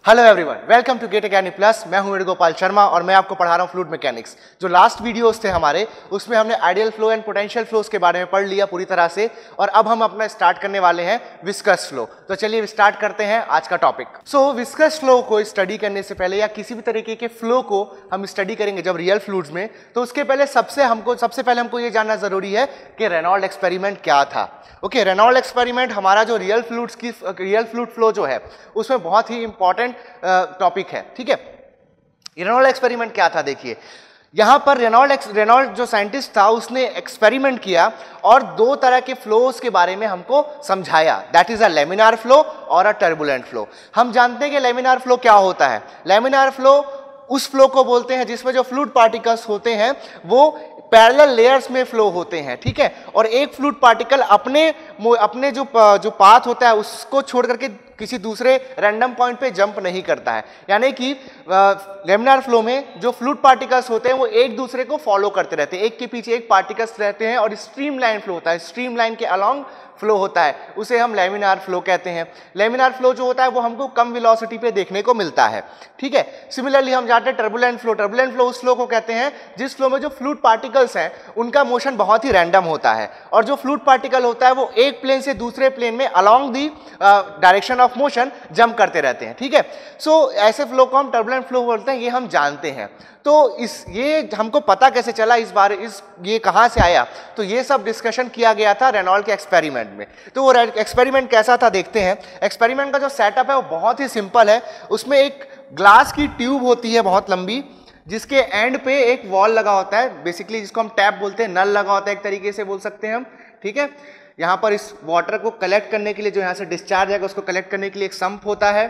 Hello everyone, welcome to GATE academy plus. मैं हूं गोपाल शर्मा और मैं आपको पढ़ा रहा हूं फ्लूइड मैकेनिक्स। जो लास्ट वीडियोस थे हमारे, उसमें हमने ideal flow and potential flows के बारे में पढ़ लिया पूरी तरह से, और अब हम अपना स्टार्ट करने वाले हैं विस्कस फ्लो। तो चलिए स्टार्ट करते हैं आज का टॉपिक। सो विस्कस फ्लो को स्टडी करने से पहले या किसी भी तरीके के फ्लो को हम स्टडी करेंगे जब रियल फ्लूइड्स में, तो उसके पहले सबसे पहले हमको ये जानना जरूरी है कि रेनॉल्ड एक्सपेरिमेंट क्या था। ओके, रेनॉल्ड एक्सपेरिमेंट हमारा जो रियल फ्लूइड फ्लो जो है उसमें बहुत ही इंपॉर्टेंट टॉपिक है। ठीक है, रेनॉल्ड एक्सपेरिमेंट क्या था देखिए, यहां पर रेनॉल्ड जो साइंटिस्ट था उसने एक्सपेरिमेंट किया और दो तरह के फ्लोस के बारे में हमको समझाया, that is a laminar flow और अ टर्बुलेंट फ्लो। हम जानते हैं कि लेमिनार फ्लो क्या होता है। लेमिनार फ्लो उस फ्लो को बोलते हैं जिसमें जो फ्लूइड पार्टिकल्स होते हैं वो पैरेलल लेयर्स में फ्लो होते हैं। ठीक है, और एक फ्लूइड पार्टिकल अपने जो पाथ होता है उसको छोड़ करके किसी दूसरे रैंडम पॉइंट पे जंप नहीं करता है। यानी कि लेमिनार फ्लो में जो फ्लूइड पार्टिकल्स होते हैं वो एक दूसरे को फॉलो करते रहते हैं, एक के पीछे एक पार्टिकल्स रहते हैं, और स्ट्रीमलाइन फ्लो होता है, स्ट्रीमलाइन के अलोंग फ्लो होता है, उसे हम लेमिनार फ्लो कहते हैं। लेमिनार फ्लो जो होता है वो हमको कम वेलोसिटी पे देखने को मिलता है। ठीक है, सिमिलरली हम जानते हैं टर्बुलेंट फ्लो। टर्बुलेंट फ्लो उस फ्लो को कहते हैं जिस फ्लो में जो फ्लूइड पार्टिकल्स हैं उनका मोशन बहुत ही रैंडम होता है, और जो फ्लूइड पार्टिकल होता है वो एक प्लेन से दूसरे प्लेन में along the direction of motion jump करते रहते हैं। ठीक है, सो ऐसे फ्लो को हम टर्बुलेंट फ्लो बोलते हैं, ये हम जानते हैं। तो ये हमको पता कैसे चला ये कहां से आया, तो ये सब डिस्कशन किया गया था रेनॉल्ड के एक्सपेरिमेंट में। तो वो एक्सपेरिमेंट कैसा था देखते हैं। एक्सपेरिमेंट का जो सेटअप है वो बहुत ही सिंपल है। उसमें एक ग्लास की ट्यूब होती है बहुत लंबी, जिसके एंड पे एक वॉल लगा होता है, बेसिकली जिसको हम टैप बोलते हैं, नल लगा होता है एक तरीके से बोल सकते हैं हम। ठीक है, यहां पर इस वाटर को कलेक्ट करने के लिए, जो यहां से डिस्चार्ज आएगा उसको कलेक्ट करने के लिए एक संप होता है।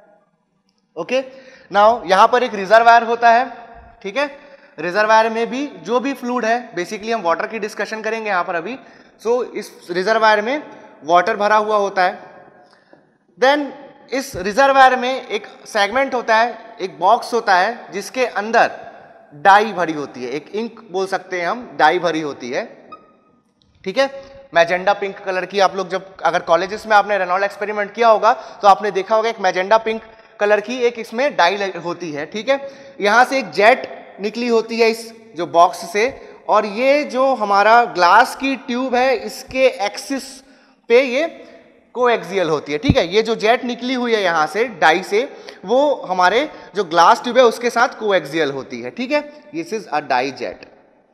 ओके, नाउ यहां पर एक रिजर्वायर होता है। ठीक है, रिजर्वायर में भी जो भी फ्लूइड है, बेसिकली हम वाटर की डिस्कशन करेंगे यहां पर अभी। सो इस रिजर्वायर में वाटर भरा हुआ होता है। देन इस रिजर्वायर में एक सेगमेंट होता है, एक बॉक्स होता है जिसके अंदर डाई भरी होती है, एक इंक बोल सकते हैं हम, डाई भरी होती है। ठीक है, मैजेंडा पिंक कलर की। आप लोग जब अगर कॉलेजेस में आपने रेनॉल्ड एक्सपेरिमेंट किया होगा तो आपने देखा होगा एक मैजेंडा पिंक कलर की एक इसमें डाई होती है। ठीक है, यहां से एक जेट निकली होती है इस जो बॉक्स से, और ये जो हमारा ग्लास की ट्यूब है इसके एक्सिस पे ये कोएक्सियल होती है। ठीक है, ये जो जेट निकली हुई है यहां से डाई से, वो हमारे जो ग्लास ट्यूब है उसके साथ कोएक्सियल होती है। ठीक है, this is a dye jet.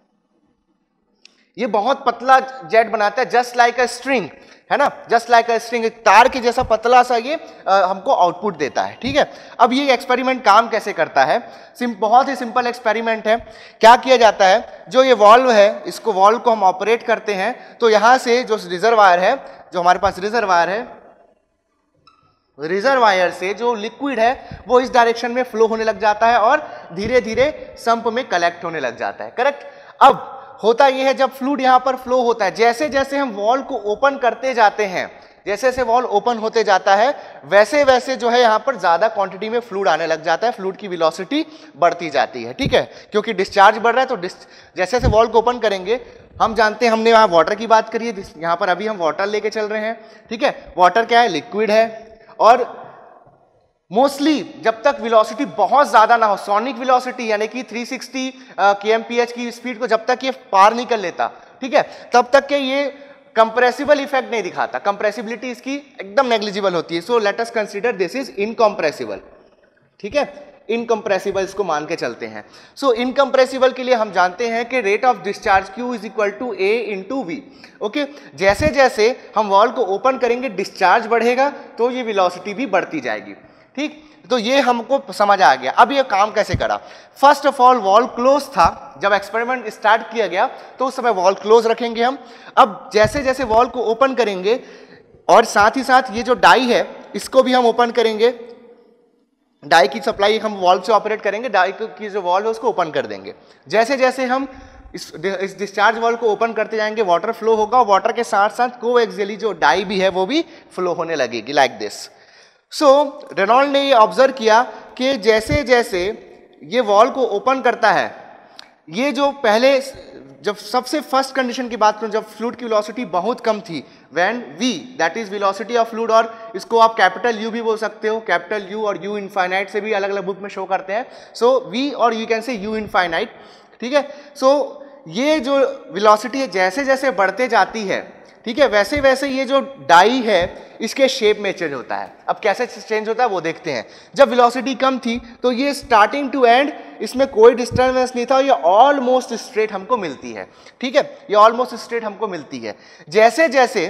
ये बहुत पतला जेट बनाता है, जस्ट लाइक अ स्ट्रिंग, है ना, जस्ट लाइक अ स्ट्रिंग, तार के जैसा पतला सा ये हमको आउटपुट देता है। ठीक है, अब ये एक्सपेरिमेंट काम कैसे करता है, बहुत ही सिंपल एक्सपेरिमेंट है। क्या किया जाता है, जो ये वॉल्व है, इसको वॉल्व को हम ऑपरेट करते हैं, तो यहां से जो रिजर्वायर है, जो हमारे पास रिजर्वायर है, रिजर्वायर से जो लिक्विड है वो इस डायरेक्शन में फ्लो होने लग जाता है और धीरे धीरे संप में कलेक्ट होने लग जाता है। करेक्ट। अब होता यह है, जब फ्लूइड यहां पर फ्लो होता है, जैसे जैसे हम वॉल को ओपन करते जाते हैं, जैसे जैसे वॉल ओपन होते जाता है वैसे वैसे जो है यहां पर ज्यादा क्वांटिटी में फ्लूइड आने लग जाता है, फ्लूइड की वेलोसिटी बढ़ती जाती है। ठीक है, क्योंकि डिस्चार्ज बढ़ रहा है, तो जैसे जैसे वॉल को ओपन करेंगे, हम जानते हैं, हमने वहां वाटर की बात करी है, यहां पर अभी हम वाटर लेके चल रहे हैं। ठीक है, वाटर क्या है, लिक्विड है, और मोस्टली जब तक वेलोसिटी बहुत ज्यादा ना हो, सोनिक वेलोसिटी यानी कि 360 kmph की स्पीड को जब तक ये पार नहीं कर लेता, ठीक है, तब तक के ये कंप्रेसिबल इफेक्ट नहीं दिखाता, कंप्रेसिबिलिटी इसकी एकदम नेग्लिजिबल होती है। So let us consider this is incompressible. ठीक है, इनकंप्रेसिबल इसको मान के चलते हैं। सो इनकंप्रेसिबल के लिए हम जानते हैं कि rate of discharge Q is equal to A into V। Okay, जैसे जैसे हम वॉल को ओपन करेंगे डिस्चार्ज बढ़ेगा तो ये वेलोसिटी भी बढ़ती जाएगी। ठीक, तो ये हमको समझ आ गया। अब ये काम कैसे करा, first of all wall close था, जब एक्सपेरिमेंट स्टार्ट किया गया तो उस समय वॉल क्लोज रखेंगे हम। अब जैसे जैसे वॉल को ओपन करेंगे और साथ ही साथ ये जो डाई है इसको भी हम ओपन करेंगे, डाई की सप्लाई हम वॉल्व से ऑपरेट करेंगे, डाई की जो वॉल्व है उसको ओपन कर देंगे। जैसे जैसे हम इस डिस्चार्ज वॉल्व को ओपन करते जाएंगे वाटर फ्लो होगा, वाटर के साथ साथ कोएक्सियली जो डाई भी है वो भी फ्लो होने लगेगी, लाइक दिस। सो रेनॉल्ड ने ये ऑब्जर्व किया कि जैसे जैसे ये वॉल को ओपन करता है, ये जो पहले जब सबसे फर्स्ट कंडीशन की बात करूं, जब फ्लूइड की वेलोसिटी बहुत कम थी, when v that is velocity of fluid, और इसको आप कैपिटल U भी बोल सकते हो, कैपिटल U और U इनफाइनाइट से भी अलग अलग बुक में शो करते हैं. सो v और you can say U infinite. ठीक है. सो ये जो वेलोसिटी है जैसे जैसे बढ़ते जाती है, ठीक है, वैसे वैसे ये जो डाई है इसके शेप में चेंज होता है. अब कैसे चेंज होता है वो देखते हैं. जब वेलोसिटी कम थी तो ये स्टार्टिंग टू एंड इसमें कोई डिस्टर्बेंस नहीं था, ये ऑलमोस्ट स्ट्रेट हमको मिलती है. ठीक है, ये ऑलमोस्ट स्ट्रेट हमको मिलती है. जैसे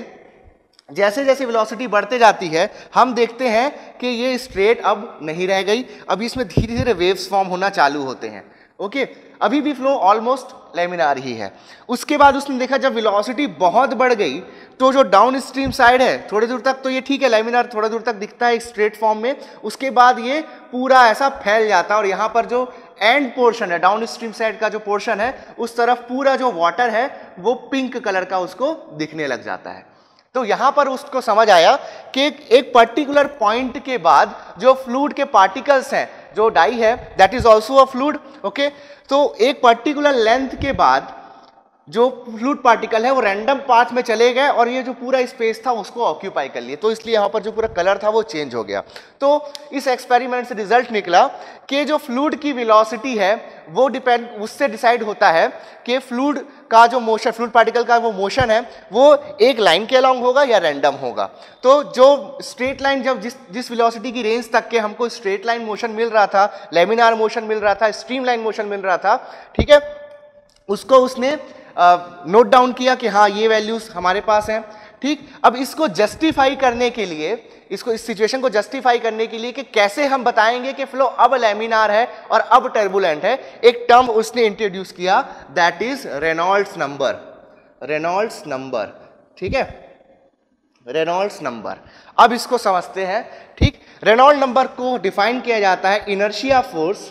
जैसे वेलोसिटी बढ़ते जाती है हम देखते हैं कि ये स्ट्रेट अब नहीं रह गई, अभी इसमें धीरे धीरे वेव्स फॉर्म होना चालू होते हैं. ओके, अभी भी फ्लो ऑलमोस्ट लेमिनार ही है. उसके बाद उसने देखा जब वेलोसिटी बहुत बढ़ गई तो जो डाउन स्ट्रीम साइड है थोड़ी दूर तक तो ये ठीक है, लेमिनार थोड़ा दूर तक दिखता है स्ट्रेट फॉर्म में. उसके बाद ये पूरा ऐसा फैल जाता है और यहाँ पर जो एंड पोर्शन है, डाउन स्ट्रीम साइड का जो पोर्शन है, उस तरफ पूरा जो वाटर है वो पिंक कलर का उसको दिखने लग जाता है. तो यहां पर उसको समझ आया कि एक पर्टिकुलर पॉइंट के बाद जो फ्लूइड के पार्टिकल्स हैं, जो डाई है that is also a fluid. Okay, तो एक पर्टिकुलर लेंथ के बाद जो फ्लूइड पार्टिकल है वो रैंडम पाथ में चले गए और ये जो पूरा स्पेस था उसको ऑक्यूपाई कर लिए, तो इसलिए यहाँ पर जो पूरा कलर था वो चेंज हो गया. तो इस एक्सपेरिमेंट से रिजल्ट निकला कि जो फ्लूइड की वेलोसिटी है वो उससे डिसाइड होता है कि फ्लूइड का जो मोशन, फ्लूइड पार्टिकल का वो मोशन है वो एक लाइन के अलॉन्ग होगा या रैंडम होगा. तो जो स्ट्रेट लाइन, जब जिस वेलोसिटी की रेंज तक के हमको स्ट्रेट लाइन मोशन मिल रहा था, लेमिनार मोशन मिल रहा था, स्ट्रीम लाइन मोशन मिल रहा था, ठीक है, उसको उसने नोट डाउन किया कि हाँ ये वैल्यूज हमारे पास हैं. ठीक, अब इसको जस्टिफाई करने के लिए, इसको इस सिचुएशन को जस्टिफाई करने के लिए कि कैसे हम बताएंगे कि फ्लो अब लेमिनार है और अब टर्बुलेंट है, एक टर्म उसने इंट्रोड्यूस किया that is Reynolds number. Reynolds number, ठीक है, रेनॉल्ड्स नंबर. अब इसको समझते हैं. ठीक, रेनॉल्ड नंबर को डिफाइन किया जाता है inertia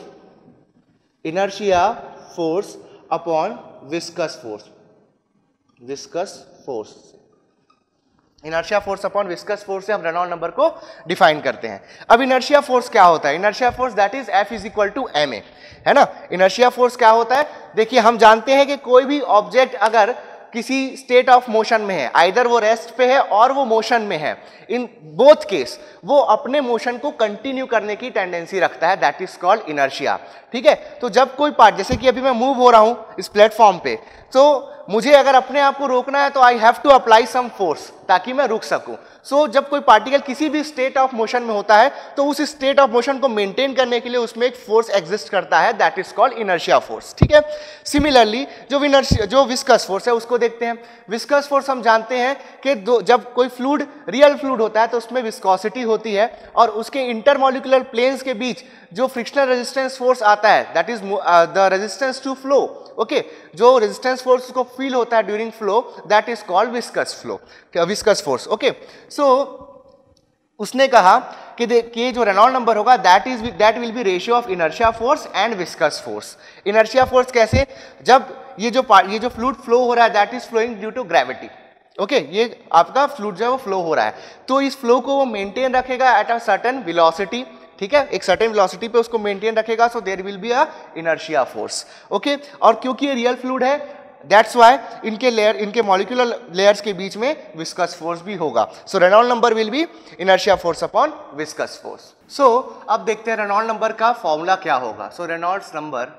force upon viscous force. Viscous force, inertia force upon viscous force से हम रेनॉल्ड नंबर को डिफाइन करते हैं. अब इनर्शिया फोर्स क्या होता है? Inertia force that is F is equal to ma, है ना. इनर्शिया फोर्स क्या होता है? देखिए, हम जानते हैं कि कोई भी ऑब्जेक्ट अगर किसी स्टेट ऑफ मोशन में है, आइदर वो रेस्ट पे है और वो मोशन में है, इन बोथ केस वो अपने मोशन को कंटिन्यू करने की टेंडेंसी रखता है, दैट इज कॉल्ड इनर्शिया. ठीक है, तो जब कोई पार्ट, जैसे कि अभी मैं मूव हो रहा हूं इस प्लेटफॉर्म पे, तो मुझे अगर अपने आप को रोकना है तो I have to apply some force ताकि मैं रुक सकूं. सो जब कोई पार्टिकल किसी भी स्टेट ऑफ मोशन में होता है तो उस स्टेट ऑफ मोशन को मेंटेन करने के लिए उसमें एक फोर्स एग्जिस्ट करता है, that is called inertia force. ठीक है, सिमिलरली जो विस्कस फोर्स है उसको देखते हैं. विस्कस फोर्स हम जानते हैं कि जब कोई फ्लूइड, रियल फ्लूइड होता है तो उसमें विस्कोसिटी होती है और उसके इंटरमॉलिक्यूलर प्लेन्स के बीच जो फ्रिक्शनल रेजिस्टेंस फोर्स आता है that is the resistance to flow. Okay, जो रेजिस्टेंस फोर्स को फील होता है during flow that is called viscous force. Okay, so उसने कहा कि जो रेनॉल्ड नंबर होगा that will be ratio of inertia force and viscous force. Inertia force कैसे? जब ये जो फ्लूइड फ्लो हो रहा है that is flowing due to gravity. Okay, ये आपका फ्लूइड जो है वो फ्लो हो रहा है, तो इस फ्लो को वो मेंटेन रखेगा एट अ सर्टेन वेलोसिटी. ठीक है, एक सर्टेन वेलोसिटी पे उसको मेंटेन रखेगा, so there will be a inertia force. Okay, और क्योंकि ये रियल फ्लूइड है दैट्स व्हाई इनके मॉलिक्यूलर लेयर्स के बीच में विस्कस फोर्स भी होगा. So Reynold number will be inertia force upon viscous force. So अब देखते हैं रेनॉल्ड नंबर का फॉर्मूला क्या होगा. सो रेनॉल्ड्स नंबर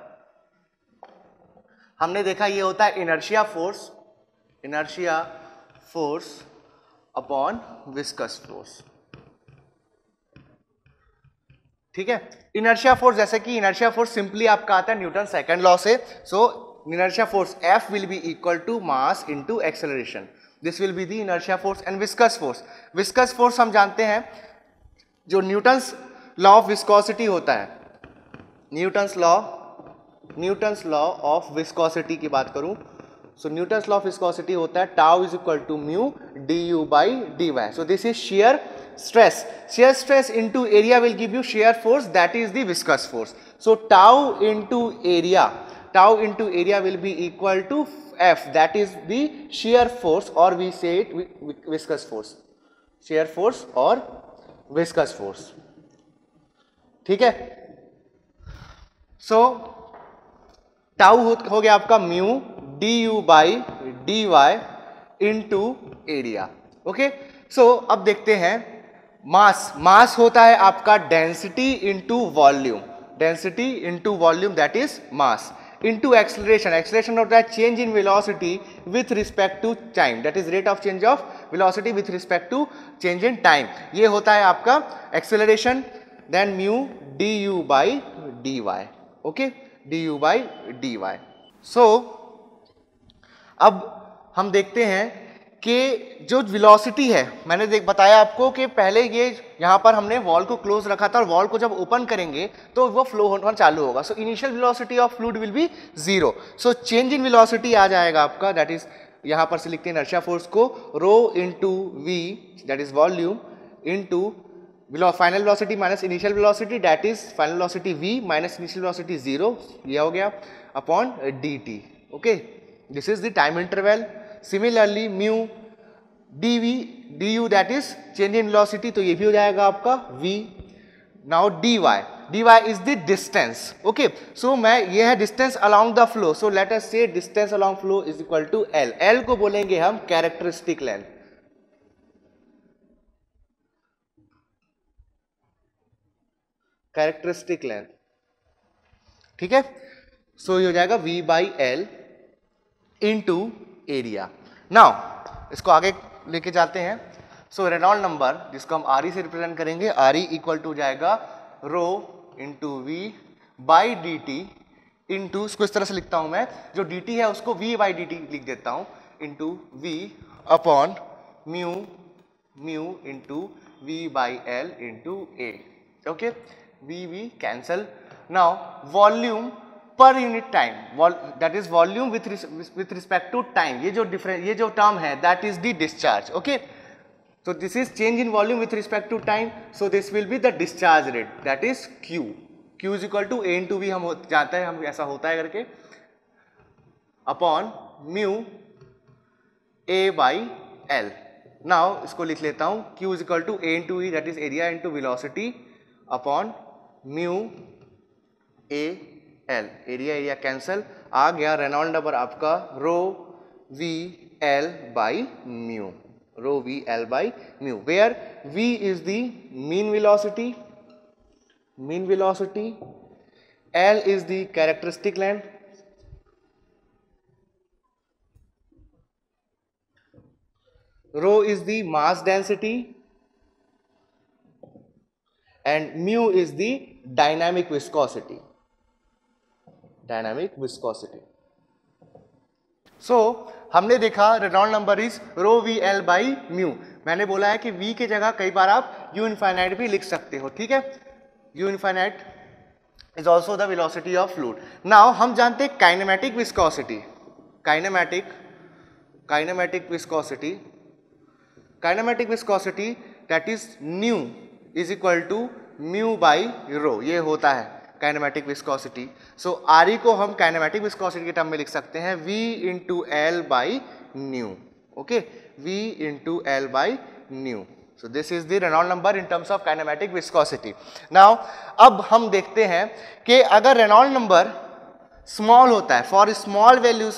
हमने देखा ये होता है inertia force upon viscous force. ठीक है, इनर्शिया फोर्स, जैसे कि इनर्शिया फोर्स सिंपली आपका आता है न्यूटन सेकंड लॉ से. सो inertia force F will be equal to mass into acceleration. This will be the inertia force. and viscous force हम जानते हैं जो न्यूटन्स लॉ ऑफ विस्कोसिटी होता है, न्यूटन्स लॉ ऑफ विस्कोसिटी की बात करूं, so Newton's law of viscosity होता है tau is equal to mu du by dy. So this is shear stress into area will give you shear force, that is the viscous force. So tau into area will be equal to F, that is the shear force, or we say it viscous force, shear force or viscous force. ठीक है, so tau हो गया आपका mu du by dy into area. Okay, so अब देखते हैं mass. Mass होता है आपका density into volume, density into volume that is mass, into acceleration. Acceleration होता है change in velocity with respect to time, that is rate of change of velocity with respect to change in time, ये होता है आपका acceleration. Then mu d u by d y, okay, d u by d y. So अब हम देखते हैं कि जो वेलोसिटी है, मैंने बताया आपको कि पहले ये यहाँ पर हमने वॉल को क्लोज रखा था और वॉल को जब ओपन करेंगे तो वो फ्लो होना चालू होगा। So initial velocity of fluid will be 0। So change in velocity आ जाएगा आपका, दैट इज यहाँ पर से लिखते हैं इनर्शिया फोर्स को, rho into v that is volume into final velocity minus initial velocity that is final velocity v minus initial velocity 0, ये हो गया, upon dt। Okay, this is the time interval. Similarly mu dv du that is change in velocity, तो ये भी हो जाएगा आपका v। Now dy, dy is the distance. Okay, so मैं ये है distance along the flow, so let us से distance along flow is equal to l। l को बोलेंगे हम कैरेक्टरिस्टिक लेंथ, कैरेक्टरिस्टिक लेंथ, ठीक है। सो ये हो जाएगा v by l into area. Now इसको आगे लेके जाते हैं। सो रेनॉल्ड नंबर जिसको हम आर से रिप्रेजेंट करेंगे, आर इक्वल टू जाएगा rho into v by d t into, इसको इस तरह से लिखता हूं मैं, जो डी टी है उसको v बाई डी टी लिख देता हूं, into v upon mu, mu into v by l into A. Okay, v cancel. Now volume per unit time, that is volume with respect to time, ये जो term है that is the discharge. Okay, so this is change in volume with respect to time, so this will be the discharge rate, that is q, q is equal to a into v, हम जानते हैं हम ऐसा होता है करके, upon mu a by l। now इसको लिख लेता हूँ, q is equal to a into v, that is area into velocity, upon mu a l, area area cancel, आ गया रेनॉल्ड नंबर आपका rho v l by mu, rho v l by mu, where v is the mean velocity, l is the characteristic length, rho is the mass density, and mu is the dynamic viscosity, so हमने देखा Reynold number is rho v l by mu. मैंने बोला है कि v की जगह कई बार आप u इनफाइनाइट भी लिख सकते हो, ठीक है। u infinite is also the velocity of fluid. Now हम जानते हैं kinematic viscosity, kinematic viscosity that is nu is equal to mu by rho, ये होता है काइनेमेटिक विस्कोसिटी। सो आर को हम काइनेमेटिक विस्कोसिटी के टर्म में लिख सकते हैं v into l by nu, okay, v into l by nu. So this is the Reynold number in terms of kinematic viscosity. Now अब हम देखते हैं कि अगर रेनॉल्ड नंबर स्मॉल होता है, for small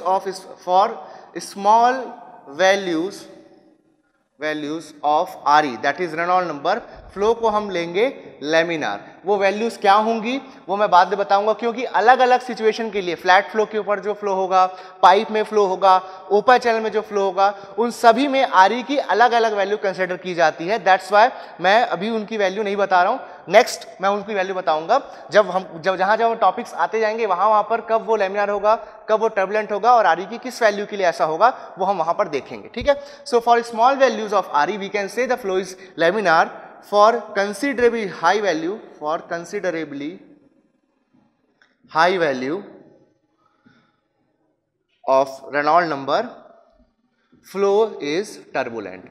values of R E, that is Reynold number, flow को हम लेंगे लेमिनार। वो वैल्यूज क्या होंगी वो मैं बाद में बताऊंगा, क्योंकि अलग अलग सिचुएशन के लिए, फ्लैट फ्लो के ऊपर जो फ्लो होगा, पाइप में फ्लो होगा, ओपन चैनल में जो फ्लो होगा, उन सभी में आर ई की अलग अलग वैल्यू कंसिडर की जाती है। दैट्स वाई मैं अभी उनकी वैल्यू नहीं बता रहा हूँ, नेक्स्ट मैं उनकी वैल्यू बताऊंगा जब जहां टॉपिक्स आते जाएंगे, वहां पर कब वो लेमिनार होगा, कब वो टर्बुलेंट होगा और आर ई की किस वैल्यू के लिए ऐसा होगा वो हम वहां पर देखेंगे, ठीक है। So for small values of R E we can say the flow is laminar, for considerably high value of Reynolds number, flow is turbulent,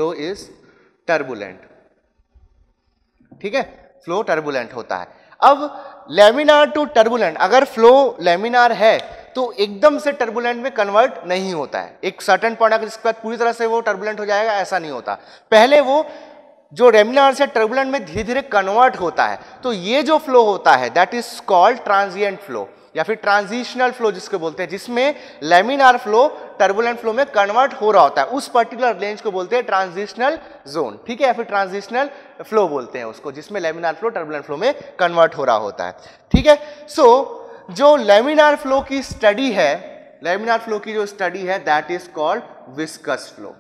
ठीक है, फ्लो टर्बुलेंट होता है। अब लेमिनार टू टर्बुलेंट, अगर फ्लो लेमिनार है तो एकदम से टर्बुलेंट में कन्वर्ट नहीं होता है, एक सर्टेन पॉइंट अगर इसके बाद पूरी तरह से वो टर्बुलेंट हो जाएगा ऐसा नहीं होता, पहले वो जो लेमिनार से टर्बुलेंट में धीरे धीरे कन्वर्ट होता है। तो ये जो फ्लो होता है that is called transient flow, या फिर ट्रांजिशनल फ्लो जिसको बोलते हैं, जिसमें लेमिनार फ्लो टर्बुलेंट फ्लो में कन्वर्ट हो रहा होता है, उस पर्टिकुलर रेंज को बोलते हैं ट्रांजिशनल जोन, ठीक है, या फिर ट्रांजिशनल फ्लो बोलते हैं उसको, जिसमें लेमिनार फ्लो टर्बुलेंट फ्लो में कन्वर्ट हो रहा होता है, ठीक है। सो जो लेमिनार फ्लो की स्टडी है, लेमिनार फ्लो की जो स्टडी है that is called viscous flow,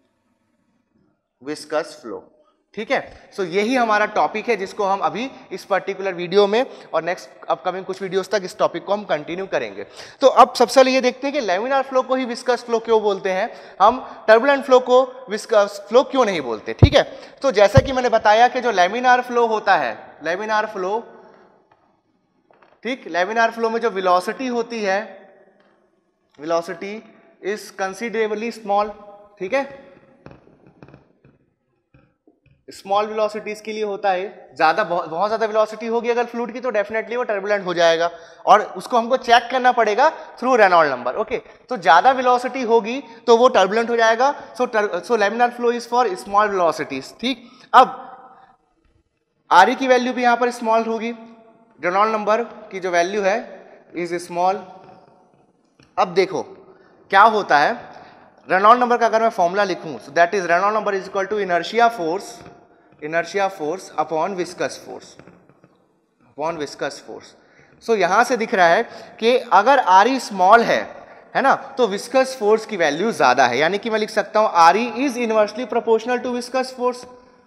viscous flow, ठीक है। सो यही हमारा टॉपिक है जिसको हम अभी इस पर्टिकुलर वीडियो में और नेक्स्ट अपकमिंग कुछ वीडियोस तक इस टॉपिक को हम कंटिन्यू करेंगे। तो अब सबसे पहले ये देखते हैं कि लेमिनार फ्लो को ही विस्कस फ्लो क्यों बोलते हैं, हम टर्बुलेंट फ्लो को विस्कस फ्लो क्यों नहीं बोलते, ठीक है। तो जैसा कि मैंने बताया कि जो लेमिनार फ्लो होता है, लेमिनार फ्लो, ठीक, लेमिनार फ्लो में जो वेलोसिटी होती है, वेलोसिटी इज कंसिडरेबली स्मॉल, ठीक है, स्मॉल वेलोसिटीज के लिए होता है, ज्यादा बहुत ज्यादा वेलोसिटी होगी अगर फ्लूइड की तो डेफिनेटली वो टर्बुलेंट हो जाएगा और उसको हमको चेक करना पड़ेगा थ्रू रेनॉल्ड नंबर, ओके। तो ज्यादा वेलोसिटी होगी तो वो टर्बुलेंट हो जाएगा, so laminar flow is for small velocities, ठीक। अब आर की वैल्यू भी यहां पर स्मॉल होगी, रेनॉल्ड नंबर की जो वैल्यू है इज स्मॉल। अब देखो क्या होता है, रेनॉल्ड नंबर का अगर मैं फॉर्मूला लिखूं, so that is Reynold number is equal to inertia force upon viscous force, upon viscous force. So यहां से दिख रहा है कि अगर आर ई स्मॉल है ना, तो विस्कस फोर्स की वैल्यू ज्यादा है, यानी कि मैं लिख सकता हूं R E is inversely proportional to viscous force,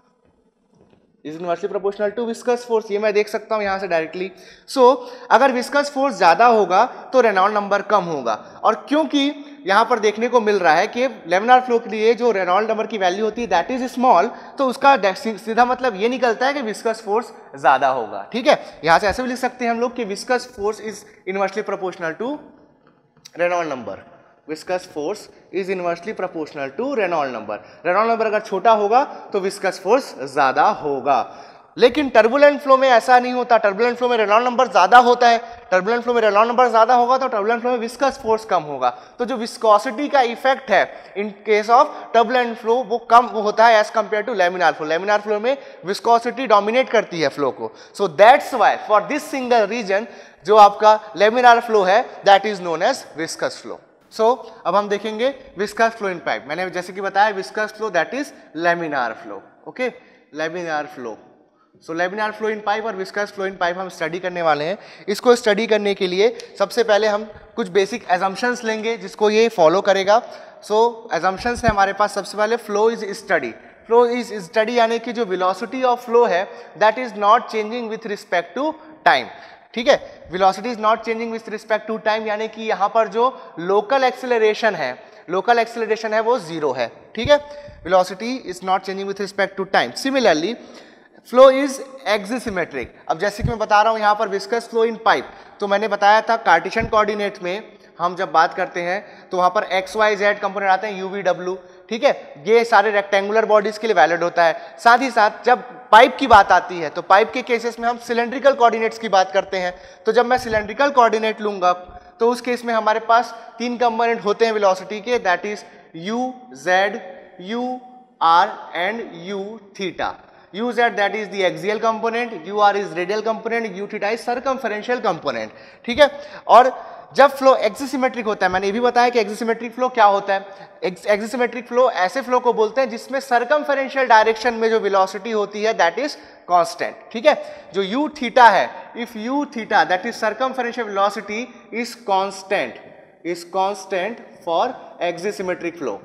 is inversely proportional to viscous force, ये मैं देख सकता हूं यहां से डायरेक्टली। सो अगर विस्कस फोर्स ज्यादा होगा तो रेनॉल्ड नंबर कम होगा, और क्योंकि यहां पर देखने को मिल रहा है कि लेमिनार फ्लो के लिए जो रेनॉल्ड नंबर की वैल्यू होती है दैट इज स्मॉल, तो उसका सीधा मतलब ये निकलता है कि विस्कस फोर्स ज्यादा होगा, ठीक है। यहां से ऐसे भी लिख सकते हैं हम लोग कि viscous force is inversely proportional to Reynold number, viscous force is inversely proportional to Reynold number. Reynold number अगर छोटा होगा तो विस्कस फोर्स ज्यादा होगा, लेकिन टर्बुलेंट फ्लो में ऐसा नहीं होता, टर्बुलेंट फ्लो में रेनॉल्ड नंबर ज्यादा होता है, टर्बुलेंट फ्लो में रेनॉल्ड नंबर ज्यादा होगा तो टर्बुलेंट फ्लो में विस्कस फोर्स कम होगा। तो जो विस्कोसिटी का इफेक्ट है in case of turbulent flow वो कम होता है as compare to laminar flow. Laminar flow में विस्कोसिटी डोमिनेट करती है फ्लो को, so that's why for this single reason जो आपका लेमिनार फ्लो है that is known as viscous flow. So अब हम देखेंगे विस्कस फ्लो इन पाइप। मैंने जैसे कि बताया viscous flow that is laminar flow, okay, laminar flow. So laminar flow in pipe और विस्कस फ्लो इन पाइप हम स्टडी करने वाले हैं। इसको स्टडी करने के लिए सबसे पहले हम कुछ बेसिक एजम्पशंस लेंगे जिसको ये फॉलो करेगा। सो एजम्पशंस है हमारे पास, सबसे पहले flow is steady. Flow is steady यानी कि जो वेलोसिटी ऑफ फ्लो है that is not changing with respect to time, ठीक है, velocity is not changing with respect to time, यानी कि यहाँ पर जो लोकल एक्सेलरेशन है वो जीरो है, ठीक है, velocity is not changing with respect to time. Similarly flow is axisymmetric. अब जैसे कि मैं बता रहा हूं यहाँ पर विस्कस फ्लो इन पाइप, तो मैंने बताया था कार्टेशियन कोऑर्डिनेट में हम जब बात करते हैं तो वहां पर एक्स वाई जेड कंपोनेंट आते हैं, यूवी डब्ल्यू, ठीक है, ये सारे रेक्टेंगुलर बॉडीज के लिए वैलिड होता है। साथ ही साथ जब पाइप की बात आती है तो पाइप के केसेस में हम सिलेंड्रिकल कोऑर्डिनेट्स की बात करते हैं। तो जब मैं सिलेंड्रिकल कोऑर्डिनेट लूंगा तो उस केस में हमारे पास तीन कंपोनेंट होते हैं वेलोसिटी के, that is U Z, U R and U theta. uz that is the axial component, ur is radial component, u theta is circumferential component, ठीक है। और जब फ्लो एक्सिसिमेट्रिक होता है, मैंने ये भी बताया कि एक्सिसिमेट्रिक फ्लो क्या होता है। एक्सिसिमेट्रिक फ्लो ऐसे फ्लो को बोलते हैं जिसमें सर्कमफेरेंशियल डायरेक्शन में जो वेलोसिटी होती है दैट इज कांस्टेंट, ठीक है। जो u थीटा है, if u theta that is circumferential velocity is constant for axisymmetric flow,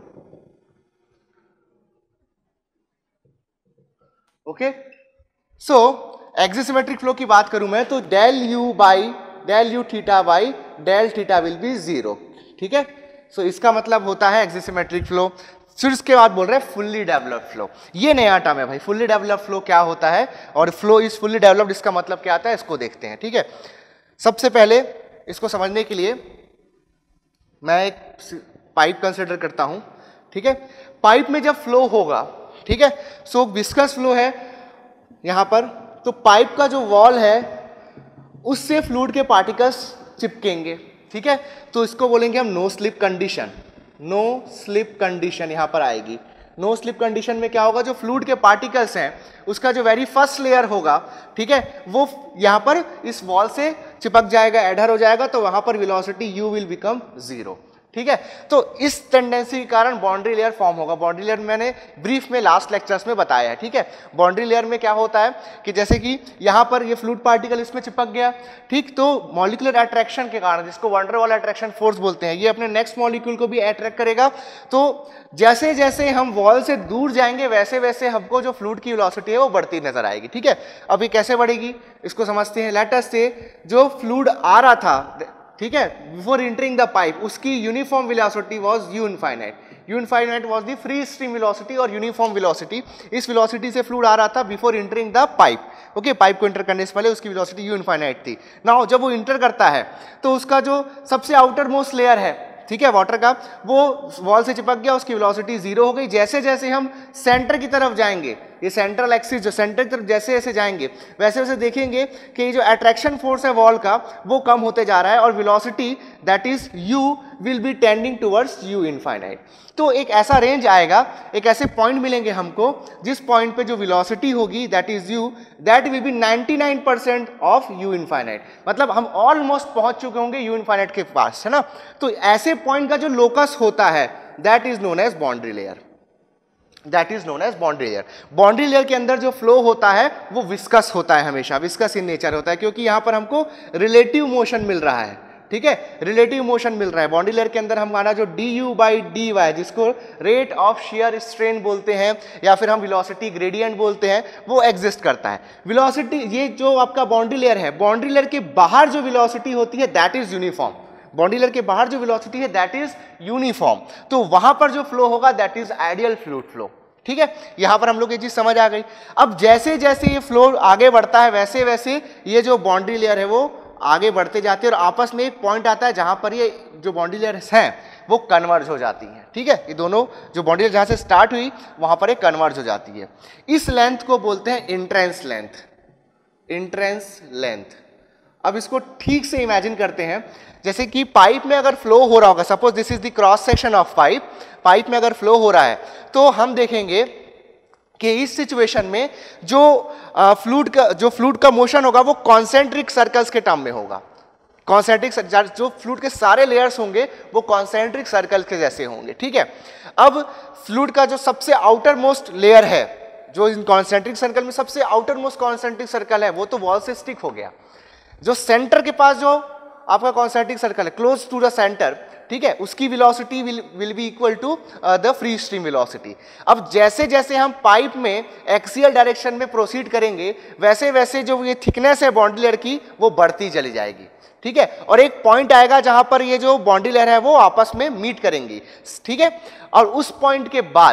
okay. So axisymmetric flow की बात करूं मैं तो del U theta by del theta will be zero, ठीक है। सो इसका मतलब होता है एक्सिसिमेट्रिक फ्लो। फिर उसके बाद बोल रहे हैं फुल्ली डेवलप्ड फ्लो। ये नया टर्म है भाई, फुल्ली डेवलप्ड फ्लो क्या होता है और फ्लो इज फुल्ली डेवलप्ड इसका मतलब क्या आता है इसको देखते हैं, ठीक है। सबसे पहले इसको समझने के लिए मैं एक पाइप कंसिडर करता हूं, ठीक है। पाइप में जब फ्लो होगा, ठीक है, सो विस्कस फ्लो है यहां पर, तो पाइप का जो वॉल है उससे फ्लूइड के पार्टिकल्स चिपकेंगे, ठीक है। तो इसको बोलेंगे हम no slip condition, no slip condition यहां पर आएगी। नो स्लिप कंडीशन में क्या होगा, जो फ्लूइड के पार्टिकल्स हैं उसका जो वेरी फर्स्ट लेयर होगा, ठीक है, वो यहां पर इस वॉल से चिपक जाएगा, एडहर हो जाएगा, तो वहां पर वेलोसिटी u विल बिकम 0। ठीक है, तो इस टेंडेंसी के कारण बाउंड्री लेयर फॉर्म होगा। बाउंड्री लेयर मैंने ब्रीफ में लास्ट लेक्चर्स में बताया है। ठीक है, बाउंड्री लेयर में क्या होता है कि जैसे कि यहां पर ये फ्लूइड पार्टिकल इसमें चिपक गया, ठीक, तो मॉलिक्यूलर अट्रैक्शन के कारण, जिसको वंडर वाल अट्रैक्शन फोर्स बोलते हैं, ये अपने नेक्स्ट मॉलिक्यूल को भी अट्रैक्ट करेगा। तो जैसे जैसे हम वॉल से दूर जाएंगे वैसे वैसे हमको जो फ्लूइड की वेलोसिटी है वो बढ़ती नजर आएगी। ठीक है, अब ये कैसे बढ़ेगी इसको समझते हैं। लेट अस से जो फ्लूइड आ रहा था, ठीक है, बिफोर एंटरिंग द पाइप, उसकी uniform velocity was u infinite. u infinite was the free stream velocity और यूनिफॉर्म वेलोसिटी। इस वेलोसिटी से फ्लूइड आ रहा था before entering the pipe. Okay, pipe को एंटर करने से पहले उसकी वेलोसिटी u इनफाइनाइट थी। नाउ जब वो एंटर करता है तो उसका जो सबसे आउटर मोस्ट लेयर है, ठीक है, वाटर का, वो वॉल से चिपक गया, उसकी वेलोसिटी 0 हो गई। जैसे जैसे हम सेंटर की तरफ जाएंगे, ये सेंट्रल एक्सिस जो सेंटर की तरफ जैसे जैसे जाएंगे वैसे वैसे देखेंगे कि ये जो अट्रैक्शन फोर्स है वॉल का वो कम होते जा रहा है और velocity that is u will be tending towards u infinite. तो एक ऐसा रेंज आएगा, एक ऐसे पॉइंट मिलेंगे हमको जिस पॉइंट पे जो वेलोसिटी होगी that is u, that will be 99% of u infinite. मतलब हम ऑलमोस्ट पहुंच चुके होंगे u इनफाइनाइट के पास, है ना। तो ऐसे पॉइंट का जो लोकस होता है that is known as boundary layer. That is known as boundary layer. Boundary layer के अंदर जो फ्लो होता है वो विस्कस होता है, हमेशा विस्कस इन नेचर होता है, क्योंकि यहां पर हमको रिलेटिव मोशन मिल रहा है। ठीक है, रिलेटिव मोशन मिल रहा है बाउंड्री लेयर के अंदर। हमारा जो du/dy जिसको रेट ऑफ शेयर स्ट्रेन बोलते हैं या फिर हम वेलोसिटी ग्रेडियंट बोलते हैं, वो एग्जिस्ट करता है। वेलोसिटी, ये जो आपका बाउंड्री लेयर है, बाउंड्री लेयर के बाहर जो वेलोसिटी होती है that is uniform. Boundary layer के बाहर जो वेलोसिटी है दैट इज यूनिफॉर्म। तो वहां पर जो फ्लो होगा that is ideal fluid flow. ठीक है, यहां पर हम लोग ये चीज समझ आ गई। अब जैसे जैसे ये फ्लो आगे बढ़ता है वैसे वैसे ये जो बाउंड्री लेयर है वो आगे बढ़ते जाते हैं और आपस में एक पॉइंट आता है जहां पर ये जो बाउंड्री लेयर्स हैं वो कन्वर्ज हो जाती हैं। ठीक है, ये दोनों जो बाउंड्री लेयर जहां से स्टार्ट हुई वहां पर एक कन्वर्ज हो जाती है। इस लेंथ को बोलते हैं इंट्रेंस लेंथ। Entrance length. अब इसको ठीक से इमेजिन करते हैं, जैसे कि पाइप में अगर फ्लो हो रहा होगा, suppose this is the cross section of pipe, pipe में अगर फ्लो हो रहा है तो हम देखेंगे कि इस सिचुएशन में जो फ्लूइड का मोशन होगा वो कॉन्सेंट्रिक सर्कल्स के टर्म में होगा। कॉन्सेंट्रिक, जो फ्लूइड के सारे लेयर्स होंगे वो कॉन्सेंट्रिक सर्कल के जैसे होंगे। ठीक है, अब फ्लूइड का जो सबसे आउटर मोस्ट लेयर है, जो इन कॉन्सेंट्रिक सर्कल में सबसे आउटर मोस्ट कॉन्सेंट्रिक सर्कल है, वो तो वॉल से स्टिक हो गया। जो सेंटर के पास जो आपका कॉन्सेंट्रिक सर्कल है क्लोज टू द सेंटर, ठीक है, उसकी velocity will be equal to the free stream velocity. अब जैसे जैसे हम पाइप में एक्सियल डायरेक्शन में प्रोसीड करेंगे वैसे वैसे जो ये थिकनेस है बाउंड्री लेयर की वो बढ़ती चली जाएगी। ठीक है, और एक पॉइंट आएगा जहां पर ये जो बाउंड्री लेयर है वो आपस में मीट करेंगी। ठीक है, और उस पॉइंट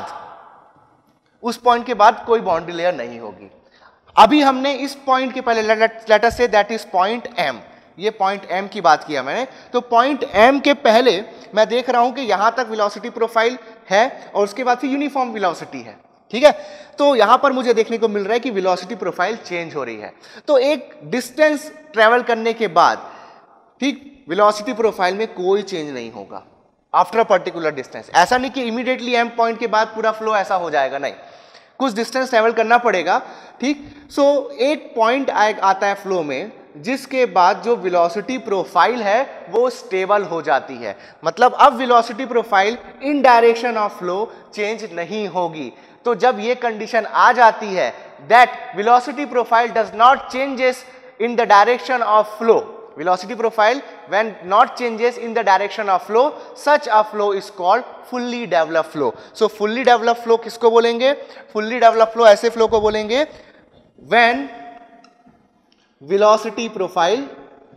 के बाद कोई बाउंड्री लेयर नहीं होगी। अभी हमने इस पॉइंट के पहले let us say that is point M, ये पॉइंट M की बात किया मैंने। तो पॉइंट M के पहले मैं देख रहा हूं कि यहां तक वेलोसिटी प्रोफाइल है और उसके बाद फिर यूनिफॉर्म वेलोसिटी है। ठीक है, तो यहां पर मुझे देखने को मिल रहा है कि वेलोसिटी प्रोफाइल चेंज हो रही है। तो एक डिस्टेंस ट्रेवल करने के बाद, ठीक, वेलोसिटी प्रोफाइल में कोई चेंज नहीं होगा आफ्टर अ पर्टिकुलर डिस्टेंस। ऐसा नहीं कि इमीडिएटली M पॉइंट के बाद पूरा फ्लो ऐसा हो जाएगा, नहीं, कुछ डिस्टेंस ट्रेवल करना पड़ेगा। ठीक, सो एक पॉइंट आता है फ्लो में जिसके बाद जो वेलोसिटी प्रोफाइल है वो स्टेबल हो जाती है। मतलब अब velocity profile in direction of flow change नहीं होगी। तो जब ये कंडीशन आ जाती है that velocity profile does not changes in the direction of flow, velocity profile when not changes in the direction of flow, such a flow is called fully developed flow. So fully developed flow किसको बोलेंगे? fully developed flow ऐसे flow को बोलेंगे when velocity profile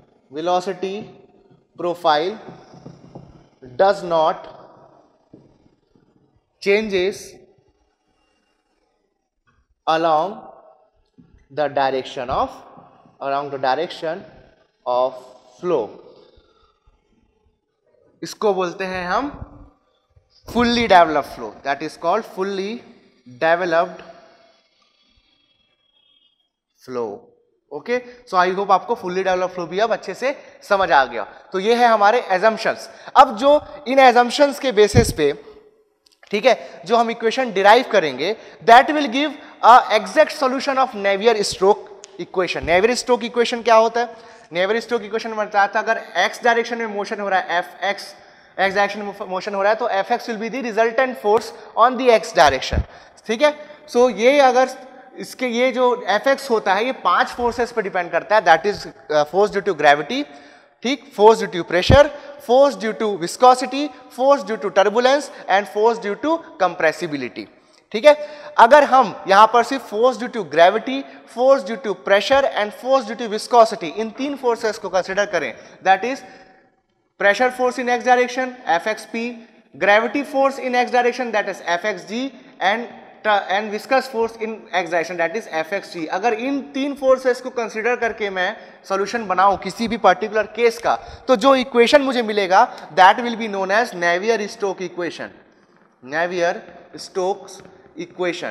does not changes along the direction of flow. इसको बोलते हैं हम fully developed flow. That is called fully developed flow. Okay, so I hope आपको fully developed flow भी अब अच्छे से समझ आ गया। तो ये है हमारे assumptions। अब जो इन assumptions के बेसिस पे, ठीक है, जो हम इक्वेशन डिराइव करेंगे that will give a exact solution of Navier-Stokes equation. Navier Stoke equation क्या होता है? नेवियर स्टोक्स इक्वेशन में बताया था अगर x डायरेक्शन में मोशन हो रहा है, x डायरेक्शन में मोशन हो रहा है तो Fx will be the resultant force on the x direction, ठीक है। सो ये अगर इसके ये जो Fx होता है ये 5 फोर्सेस पर डिपेंड करता है, that is force due to gravity, ठीक, force due to pressure, force due to viscosity, force due to turbulence and force due to compressibility, ठीक है। अगर हम यहां पर सिर्फ force due to gravity, force due to pressure and force due to viscosity, इन 3 forces को consider करें, that is pressure force in x direction Fxp, gravity force in x direction that is Fxg and viscous force in x direction that is Fxg। अगर इन 3 forces को consider करके मैं solution बनाऊं किसी भी पर्टिकुलर केस का, तो जो इक्वेशन मुझे मिलेगा that will be known as Navier Stokes equation, Navier Stokes equation,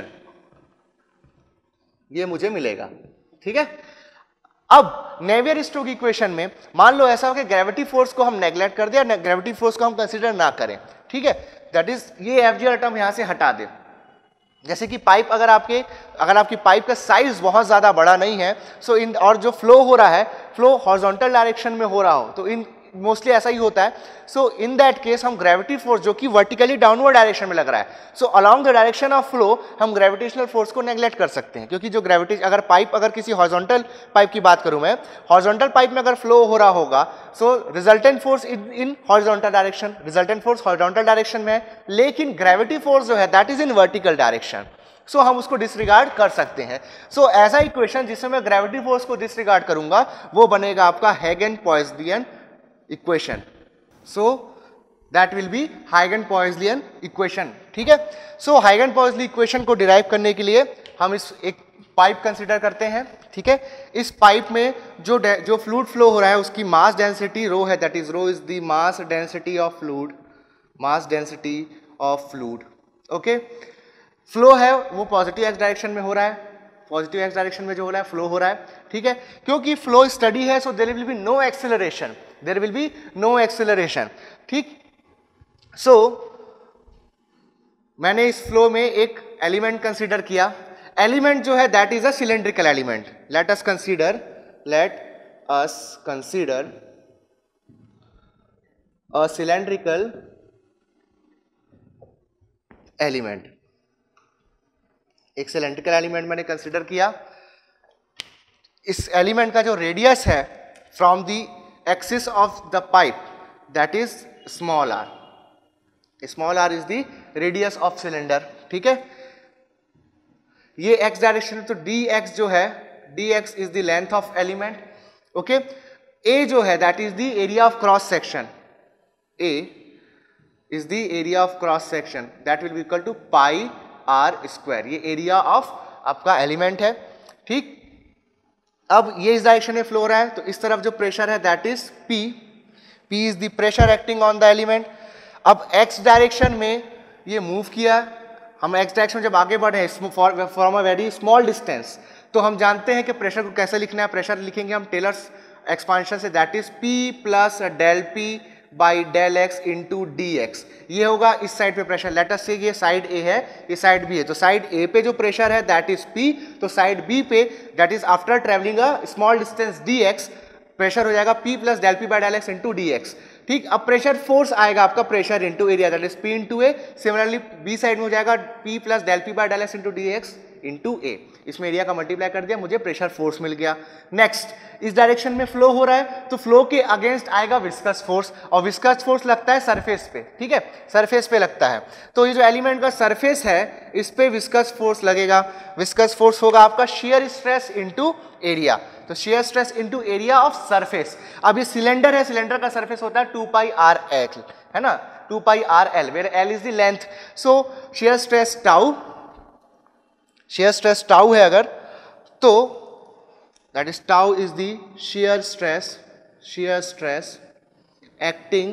ये मुझे मिलेगा, ठीक है। अब नेवियर स्टोक्स इक्वेशन में मान लो ऐसा हो कि ग्रेविटी फोर्स को हम नेग्लेक्ट कर दें, ग्रेविटी फोर्स को हम कंसीडर ना करें, ठीक है, दैट इज ये एफजी टर्म यहां से हटा दें। जैसे कि पाइप अगर आपकी पाइप का साइज बहुत ज्यादा बड़ा नहीं है, सो इन और जो फ्लो हो रहा है फ्लो हॉरिजॉन्टल डायरेक्शन में हो रहा हो, तो इन मोस्टली ऐसा ही होता है। सो इन दैट केस हम ग्रेविटी फोर्स जो कि वर्टिकली डाउनवर्ड डायरेक्शन में लग रहा है, so along the direction of flow हम ग्रेविटेशनल फोर्स को नेग्लेक्ट कर सकते हैं, क्योंकि जो ग्रेविटी अगर किसी हॉरिजॉन्टल पाइप की बात करूं मैं, हॉरिजॉन्टल पाइप में अगर फ्लो हो रहा होगा, so resultant force in horizontal direction, resultant force horizontal direction में है, लेकिन ग्रेविटी फोर्स जो है that is in vertical direction, so हम उसको डिसरिगार्ड कर सकते हैं। सो ऐसा इक्वेशन जिसमें मैं ग्रेविटी फोर्स को डिसरिगार्ड करूंगा वो बनेगा आपका Hagen Poiseuille equation, so that will be Hagen Poiseuille equation, ठीक है। सो हाइगन-पॉइसली इक्वेशन को डिराइव करने के लिए हम इस एक पाइप कंसीडर करते हैं, ठीक है। इस पाइप में जो फ्लूइड फ्लो हो रहा है उसकी मास डेंसिटी रो है, that is rho is the mass density of fluid, mass density of fluid, okay. Flow है वो पॉजिटिव एक्स डायरेक्शन में हो रहा है, पॉजिटिव एक्स डायरेक्शन में जो हो रहा है फ्लो हो रहा है, ठीक है। क्योंकि फ्लो स्टडी है so there will be no acceleration, there will be no acceleration, ठीक। सो मैंने इस फ्लो में एक एलिमेंट कंसीडर किया, एलिमेंट जो है that is a cylindrical element, let us consider a cylindrical element, एक सिलेंड्रिकल एलिमेंट मैंने कंसीडर किया। इस एलिमेंट का जो रेडियस है from the axis of the pipe that is small R, small R is the radius of cylinder, ठीक है। ये एक्स डायरेक्शन तो dx जो है, dx is the length of element, okay. a जो है that is the area of cross section, a is the area of cross section that will be equal to pi R square, ये area of आपका element है, ठीक। अब ये इस direction में फ्लो हो रहा है तो इस तरफ जो प्रेशर है that is P, P is the pressure acting on the element. अब x डायरेक्शन में ये मूव किया, हम x डायरेक्शन में जब आगे बढ़े from a very small distance, तो हम जानते हैं कि प्रेशर को कैसे लिखना है, प्रेशर लिखेंगे हम टेलर्स एक्सपांशन से, that is P plus del P by del x into D X, ये होगा इस साइड पे प्रेशर। लेट अस से ये साइड ए है, ये साइड बी है, तो साइड ए पे जो प्रेशर है दैट इज P, तो साइड बी पे that is after travelling a small distance dx pressure हो जाएगा P plus del P by del x into D X, ठीक। अब प्रेशर फोर्स आएगा आपका pressure into area that is P into A, similarly B side में हो जाएगा P plus del P by del x into D x into A, इसमें area का multiply कर दिया, मुझे प्रेशर फोर्स मिल गया। नेक्स्ट, इस डायरेक्शन में फ्लो हो रहा है तो फ्लो के अगेंस्ट आएगा विस्कस फोर्स, और विस्कस फोर्स लगता है सरफेस पे, ठीक है, सरफेस पे लगता है। तो ये जो एलिमेंट का सरफेस है इस पे विस्कस फोर्स लगेगा, विस्कस फोर्स होगा आपका शेयर स्ट्रेस इंटू एरिया, तो shear stress into area of surface. अब ये सिलेंडर है, सिलेंडर का सरफेस होता है 2 पाई आर एल, है ना, 2 pi R L, where L is the length. So shear stress tau, shear stress tau है अगर, तो that is tau is the shear stress acting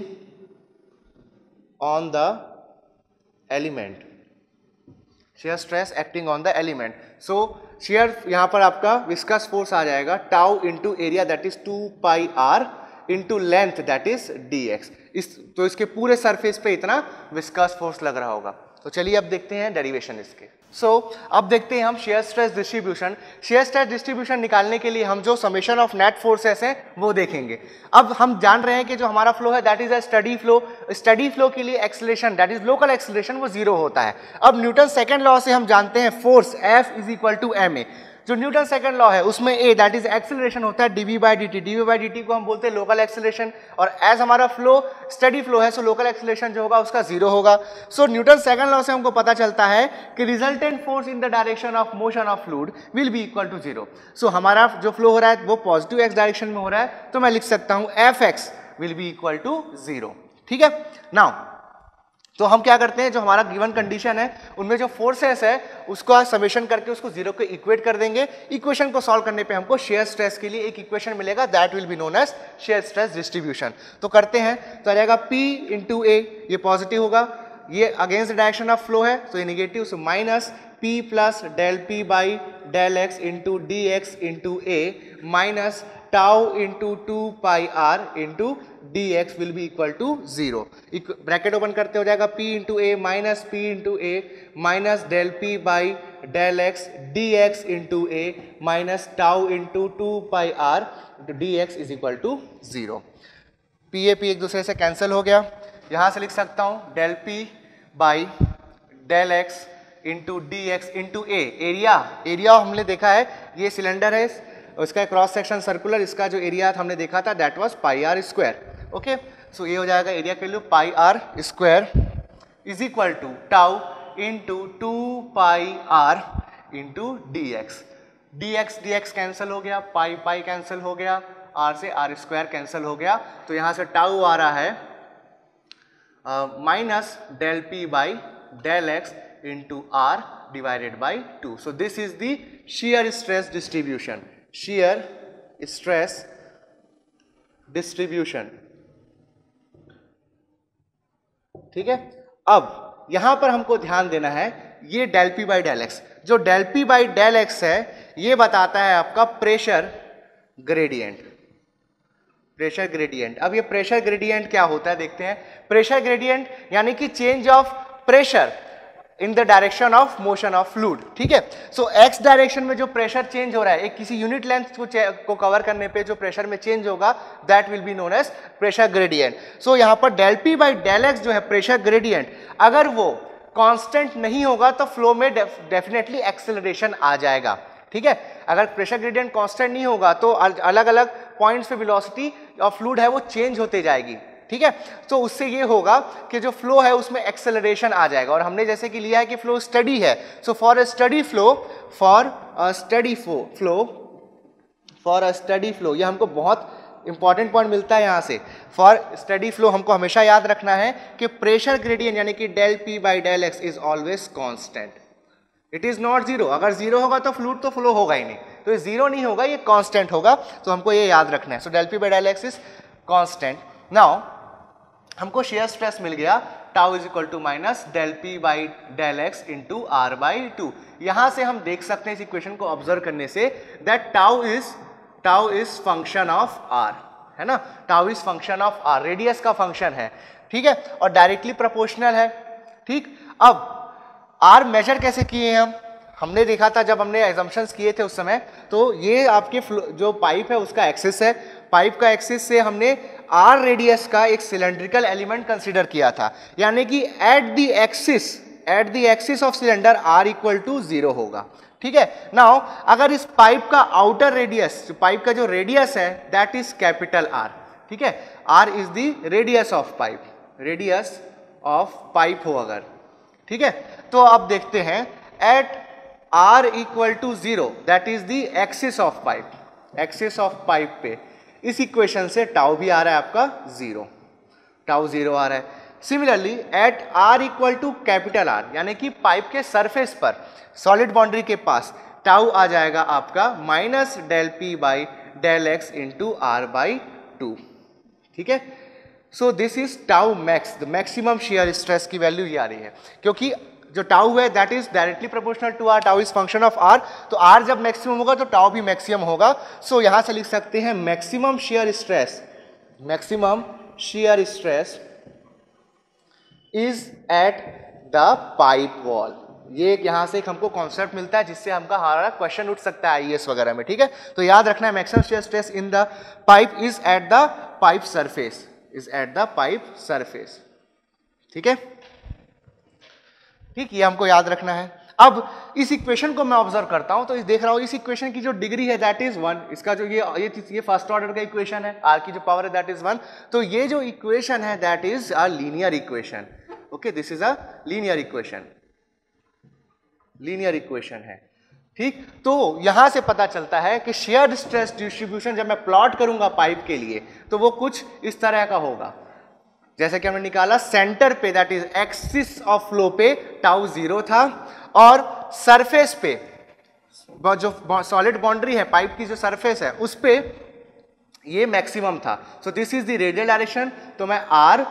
on the element, shear stress acting on the element। so shear यहां पर आपका viscous force आ जाएगा tau into area that is 2 pi R into length that is dx, तो इसके पूरे surface पे इतना विस्कस फोर्स लग रहा होगा, तो चलिए अब देखते हैं डेरिवेशन इसके। अब देखते हैं हम shear stress distribution. Shear stress distribution निकालने के लिए हम जो समेशन ऑफ नेट फोर्सेस है वो देखेंगे। अब हम जान रहे हैं कि जो हमारा फ्लो है that is a steady flow. Steady flow के लिए acceleration that is local acceleration वो 0 होता है। अब न्यूटन सेकंड लॉ से हम जानते हैं force F is equal to ma। जो न्यूटन सेकंड लॉ है उसमें a दैट इज एक्सेलरेशन होता है dv by dt। dv by dt को हम बोलते हैं लोकल एक्सेलरेशन, और एज हमारा फ्लो स्टडी फ्लो है सो लोकल एक्सेलरेशन जो होगा उसका 0 होगा। सो न्यूटन सेकंड लॉ से हमको पता चलता है कि resultant force in the direction of motion of fluid will be equal to 0। So हमारा जो फ्लो हो रहा है वो पॉजिटिव एक्स डायरेक्शन में हो रहा है, तो मैं लिख सकता हूं Fx will be equal to 0। ठीक है, नाउ तो हम क्या करते हैं, जो हमारा गिवन कंडीशन है उनमें जो फोर्सेस है उसको समेशन करके उसको 0 को इक्वेट कर देंगे। इक्वेशन को सॉल्व करने पे हमको शेयर स्ट्रेस के लिए एक इक्वेशन मिलेगा that will be known as shear stress distribution. तो करते हैं, तो आ जाएगा P इंटू ए, ये पॉजिटिव होगा, ये against the direction of flow है तो ये negative, so minus P plus del P by del x into D x into A minus tau into 2 pi R into D x will be equal to 0। Bracket open करते हो जाएगा P into A minus P into A minus del P by del x d x into A minus tau into 2 pi R D x is equal to 0। P A P एक दूसरे से cancel हो गया, यहाँ से लिख सकता हूँ del P by del x into D x into A. Area हमने देखा है ये सिलेंडर है, उसका क्रॉस सेक्शन सर्कुलर, इसका जो एरिया हमने देखा था that was pi R square. Okay, so ये हो जाएगा एरिया के लिए pi R square is equal to tau into 2 pi R into D x cancel हो गया, पाई कैंसिल हो गया, आर से आर स्क्वायर कैंसिल हो गया, तो यहाँ से टाउ आ रहा है minus del P by del x into R divided by 2। So this is the shear stress distribution, shear stress distribution। ठीक है, अब यहां पर हमको ध्यान देना है ये del P by del x, जो del P by del x है ये बताता है आपका प्रेशर ग्रेडियंट। प्रेशर ग्रेडियंट, अब ये प्रेशर ग्रेडियंट क्या होता है देखते हैं। प्रेशर ग्रेडियंट यानी कि change of pressure in the direction of motion of fluid. ठीक है, सो एक्स डायरेक्शन में जो प्रेशर चेंज हो रहा है, एक किसी यूनिट लेंथ को कवर करने पे जो प्रेशर में चेंज होगा that will be known as pressure gradient. So यहाँ पर del P by del x जो है प्रेशर ग्रेडियंट, अगर वो कांस्टेंट नहीं होगा तो फ्लो में डेफिनेटली एक्सेलरेशन आ जाएगा। ठीक है, अगर प्रेशर ग्रेडियंट कांस्टेंट नहीं होगा तो अलग अलग पॉइंट्स पे वेलोसिटी ऑफ फ्लूइड है वो चेंज होते जाएगी। ठीक है, तो उससे ये होगा कि जो फ्लो है उसमें एक्सेलरेशन आ जाएगा, और हमने जैसे कि लिया है कि फ्लो स्टडी है, so for a steady flow ये हमको बहुत इंपॉर्टेंट पॉइंट मिलता है यहाँ से। फॉर स्टडी फ्लो हमको हमेशा याद रखना है कि प्रेशर ग्रेडियंट यानी कि del P by del x is always constant, it is not zero. अगर जीरो होगा तो फ्लूइड तो फ्लो होगा ही नहीं, तो ये जीरो नहीं होगा, ये कांस्टेंट होगा, तो हमको ये याद रखना है। So del P by del x is constant. Now हमको शेयर स्ट्रेस मिल गया tau is equal to minus del P by del x into R by 2। यहां से हम देख सकते हैं इस इक्वेशन को ऑब्जर्व करने से that tau is function of R, है ना, tau is function of R, radius का फंक्शन है। ठीक है, और डायरेक्टली प्रोपोर्शनल है। ठीक, अब आर मेजर कैसे किए हैं हमने देखा था जब हमने एजम्पशंस किए थे उस समय, तो ये आपके जो पाइप है उसका एक्सिस है, पाइप का एक्सिस से हमने आर रेडियस का एक सिलेंड्रिकल एलिमेंट कंसीडर किया था, यानी कि at the axis of cylinder R equal to 0 होगा। ठीक है, नाउ अगर इस पाइप का आउटर रेडियस, पाइप का जो रेडियस है दैट इज कैपिटल आर। ठीक है, R is the radius of pipe हो अगर, ठीक है, तो अब देखते हैं at R equal to 0 that is the axis of pipe पे, इस इक्वेशन से टाउ भी आ रहा है आपका 0, टाउ 0 आ रहा है। Similarly at R equal to capital R यानी कि पाइप के सरफेस पर सॉलिड बाउंड्री के पास टाउ आ जाएगा आपका minus del P by del x into R by 2। ठीक है, so this is tau max, the maximum shear stress की वैल्यू ये आ रही है, क्योंकि जो टाउ है that is directly proportional to R, tau is function of R, तो आर जब मैक्सिमम होगा तो टाउ भी मैक्सिमम होगा। सो यहां से लिख सकते हैं maximum shear stress is at the pipe wall. ये यहाँ से एक हमको कॉन्सेप्ट मिलता है जिससे हमका हमारा क्वेश्चन उठ सकता है आईएएस वगैरह में, ठीक है। तो याद रखना है maximum shear stress in the pipe is at the pipe surface, is at the pipe surface, ठीक है। ठीक, ये हमको याद रखना है। अब इस इक्वेशन को मैं ऑब्जर्व करता हूं तो देख रहा हूं इस इक्वेशन की जो डिग्री है दैट इज 1, इसका जो ये फर्स्ट ऑर्डर का इक्वेशन है, आर की जो पावर है दैट इज 1, तो ये जो इक्वेशन है that is a linear equation. Okay, this is a linear equation, linear equation है, ठीक। तो यहां से पता चलता है कि शेयर्ड स्ट्रेस डिस्ट्रीब्यूशन जब मैं प्लॉट करूंगा पाइप के लिए तो वो कुछ इस तरह का होगा, जैसे कि हमने निकाला सेंटर पे that is axis of flow पे टाउ 0 था और सरफेस पे जो सॉलिड बाउंड्री है पाइप की जो सरफेस है उस पे ये मैक्सिमम था। So this is the radial direction. तो मैं आर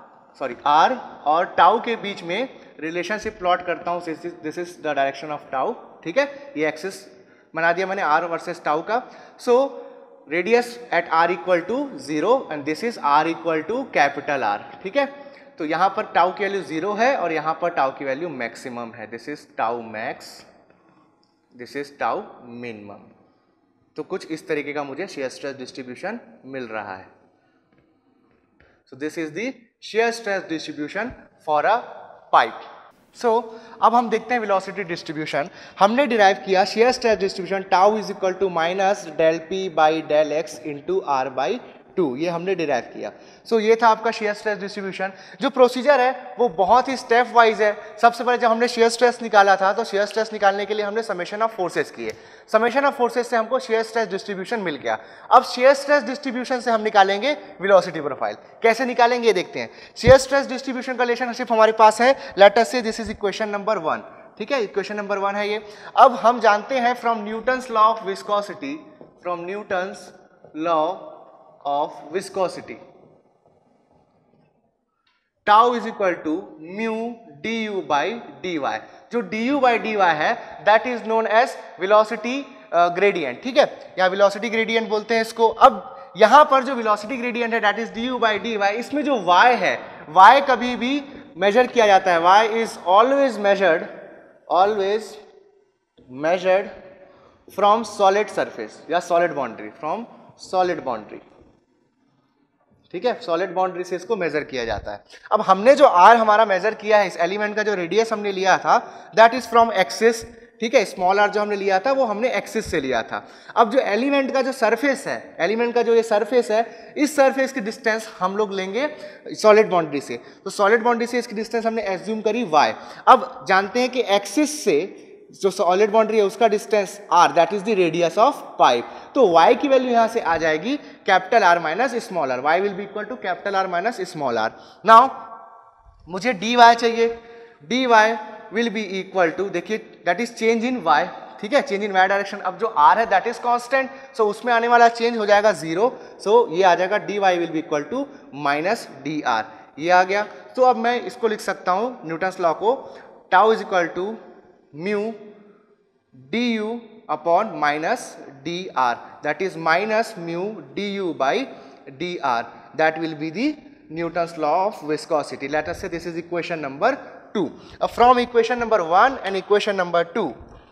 और टाउ के बीच में रिलेशनशिप प्लॉट करता हूं, this is the direction of tau, ठीक है। ये एक्सिस बना दिया मैंने आर वर्सेस टाउ का। So radius at R equal to 0 and this is R equal to capital R, ठीक है। तो यहां पर टाउ की वैल्यू 0 है और यहां पर टाउ की वैल्यू मैक्सिमम है, this is tau max, this is tau minimum. तो कुछ इस तरीके का मुझे शेयर स्ट्रेस डिस्ट्रीब्यूशन मिल रहा है। So this is the shear stress distribution for a pipe. सो अब हम देखते हैं वेलोसिटी डिस्ट्रीब्यूशन। हमने डिराइव किया shear stress distribution tau is equal to minus del P by del x into R by 2, ये हमने डिराइव किया। सो ये था आपका शेयर स्ट्रेस डिस्ट्रीब्यूशन। जो प्रोसीजर है वो बहुत ही स्टेप वाइज है। सबसे पहले जब हमने शेयर स्ट्रेस निकाला था तो शेयर स्ट्रेस निकालने के लिए हमने समेशन ऑफ फोर्सेस किए, समेशन ऑफ फोर्सेस से हमको शेयर स्ट्रेस डिस्ट्रीब्यूशन मिल गया। अब शेयर स्ट्रेस डिस्ट्रीब्यूशन से हम निकालेंगे वेलोसिटी प्रोफाइल। कैसे निकालेंगे ये देखते हैं। शेयर स्ट्रेस डिस्ट्रीब्यूशन का रिलेशनशिप हमारे पास है, late us say this is equation number 1, ठीक है, इक्वेशन नंबर 1 है ये। अब हम जानते हैं from Newton's law of viscosity, from Newton's law of viscosity, tau is equal to mu du by dy। जो du by dy है that is known as velocity gradient, ठीक है, या velocity gradient बोलते हैं इसको। अब यहां पर जो velocity gradient है that is du by dy, इसमें जो y है, y कभी भी मेजर किया जाता है, y is always measured from solid surface या solid boundary, from solid boundary, ठीक है, सॉलिड बाउंड्री से इसको मेजर किया जाता है। अब हमने जो आर हमारा मेजर किया है इस एलिमेंट का, जो रेडियस हमने लिया था दैट इज फ्रॉम एक्सिस, ठीक है, स्मॉल आर जो हमने लिया था वो हमने एक्सिस से लिया था। अब जो एलिमेंट का जो सरफेस है, एलिमेंट का जो ये सरफेस है, इस सरफेस की डिस्टेंस हम लोग लेंगे सॉलिड बाउंड्री से। तो सॉलिड बाउंड्री से इसकी डिस्टेंस हमने एज्यूम करी y। अब जानते हैं कि एक्सिस से जो सॉलिड बाउंड्री है उसका distance r, that is the radius of pipe. तो y की वैल्यू यहां से आ जाएगी capital R minus small r, y will be equal to capital R minus small r। Now मुझे dy चाहिए, dy will be equal to, देखिए that is change in y, ठीक है, चेंज इन y डायरेक्शन। अब जो r है that is constant, सो उसमें आने वाला चेंज हो जाएगा 0, सो ये आ जाएगा dy will be equal to minus dr, ये आ गया। तो अब मैं इसको लिख सकता हूं न्यूटन्स लॉ को, tau is equal to mu du upon minus dr, that is minus mu du by dr, that will be the Newton's law of viscosity. Let us say this is equation number 2. From equation number 1 and equation number 2,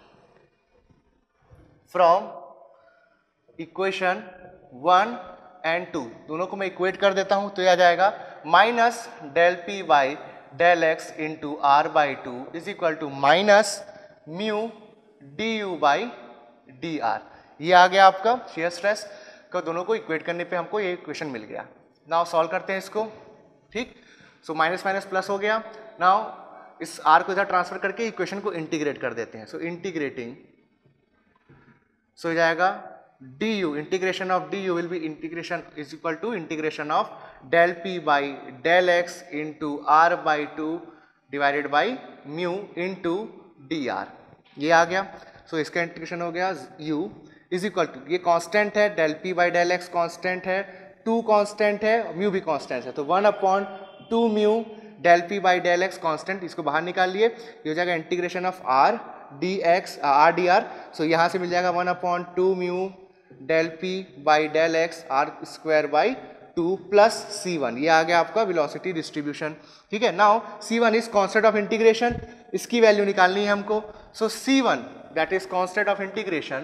from equation 1 and 2 दोनों को मैं equate कर देता हूं, तो यह आ जाएगा minus del P by del x into R by 2 is equal to minus mu d u by d R. ये आ गया आपका शेयर स्ट्रेस का, दोनों को इक्वेट करने पे हमको ये इक्वेशन मिल गया। नाउ सॉल्व करते हैं इसको, ठीक। सो माइनस माइनस प्लस हो गया। नाउ इस आर को इधर ट्रांसफर करके इक्वेशन को इंटीग्रेट कर देते हैं। सो इंटीग्रेटिंग, सो हो जाएगा d u, integration of d u will be integration is equal to integration of del P by del x into R by 2 divided by mu into d R, ये आ गया। So इसका integration हो गया u is equal to, ये constant है, del P by del x constant है, 2 constant है, म्यू भी कांस्टेंट है, तो 1/2 mu del P by del x constant, इसको बाहर निकाल लिए, ये हो जाएगा integration of r dx r dr। So यहाँ से मिल जाएगा 1/2 mu del P by del x R square by 2 plus C1, ये आ गया आपका वेलोसिटी डिस्ट्रीब्यूशन। ठीक है, now C1 is constant of integration, इसकी वैल्यू निकालनी है हमको। So C1 that is constant of integration,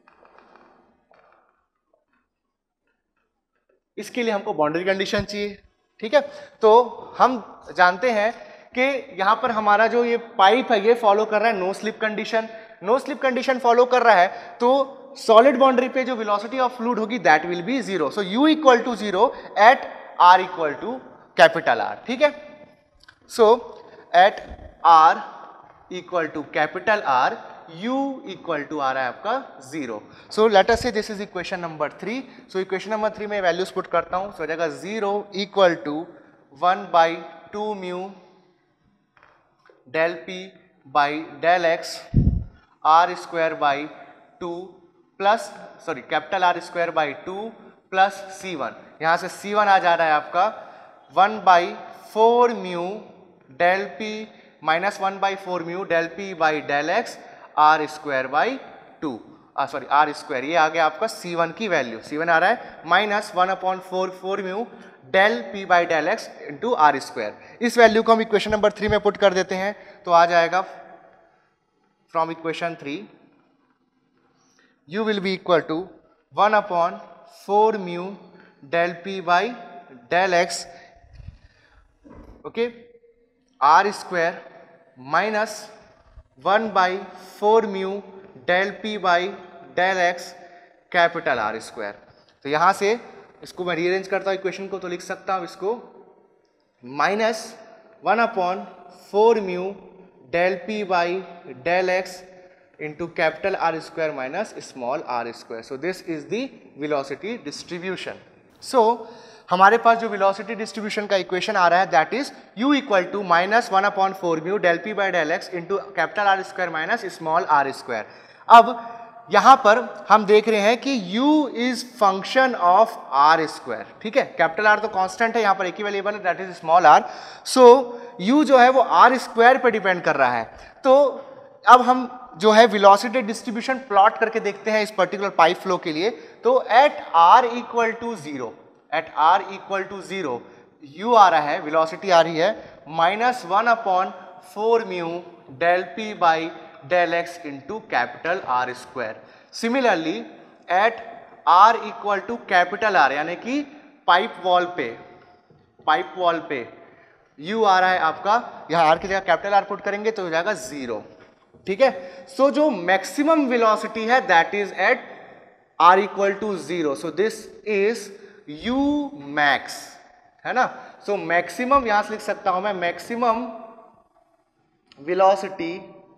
इसके लिए हमको बाउंड्री कंडीशन चाहिए। ठीक है, तो हम जानते हैं कि यहां पर हमारा जो ये पाइप है ये फॉलो कर रहा है no slip condition. No slip condition follow कर रहा है तो सॉलिड बाउंड्री पे जो वेलोसिटी ऑफ फ्लूइड होगी that will be 0। So U equal to 0 at R equal to capital R। ठीक है, so at R equal to capital R U equal to आ रहा है आपका 0। So let us say this is equation number 3। So equation number 3 में values put करता हूं। सो हो जाएगा 0 equal to 1/2 mu del P by del X R square by 2 plus capital R square by 2 plus C1। यहां से C1 आ जा रहा है आपका 1/4 mu del P minus 1/4 mu del P by del X R square by 2 R square, ये आ गया आपका C1 की वैल्यू। C1 आ रहा है minus 1/4 mu del P by del X into R square. इस वैल्यू को हम इक्वेशन नंबर 3 में पुट कर देते हैं तो आ जाएगा from equation 3 U will be equal to 1/4 mu del P by del X, okay, R square minus 1/4 mu del P by del X capital R square. तो यहां से इसको मैं रीअरेंज करता हूं इक्वेशन को, तो लिख सकता हूं इसको minus 1/4 mu del P by del X into capital R square minus small r square. So this is the velocity distribution. So हमारे पास जो वेलोसिटी डिस्ट्रीब्यूशन का इक्वेशन आ रहा है that is U equal to minus 1/4 mu del P by del X into capital R square minus small r square. अब यहां पर हम देख रहे हैं कि U is function of R square. ठीक है, कैपिटल R तो कांस्टेंट है, यहां पर एक ही वेरिएबल है that is small r। So U जो है वो R स्क्वायर पे डिपेंड कर रहा है। तो अब हम जो है वेलोसिटी डिस्ट्रीब्यूशन प्लॉट करके देखते हैं इस पर्टिकुलर पाइप फ्लो के लिए। तो at R equal to 0 U आ रहा है, वेलोसिटी आ रही है minus 1/4 mu del P by del X into capital R square. Similarly at R equal to capital R यानी कि पाइप वॉल पे U आ रहा है आपका, यहां R की जगह कैपिटल R पुट करेंगे तो हो जाएगा 0। ठीक है, सो जो मैक्सिमम वेलोसिटी है that is at R equal to 0। So this is U max, है ना। सो मैक्सिमम यहां से लिख सकता हूं मैं, maximum velocity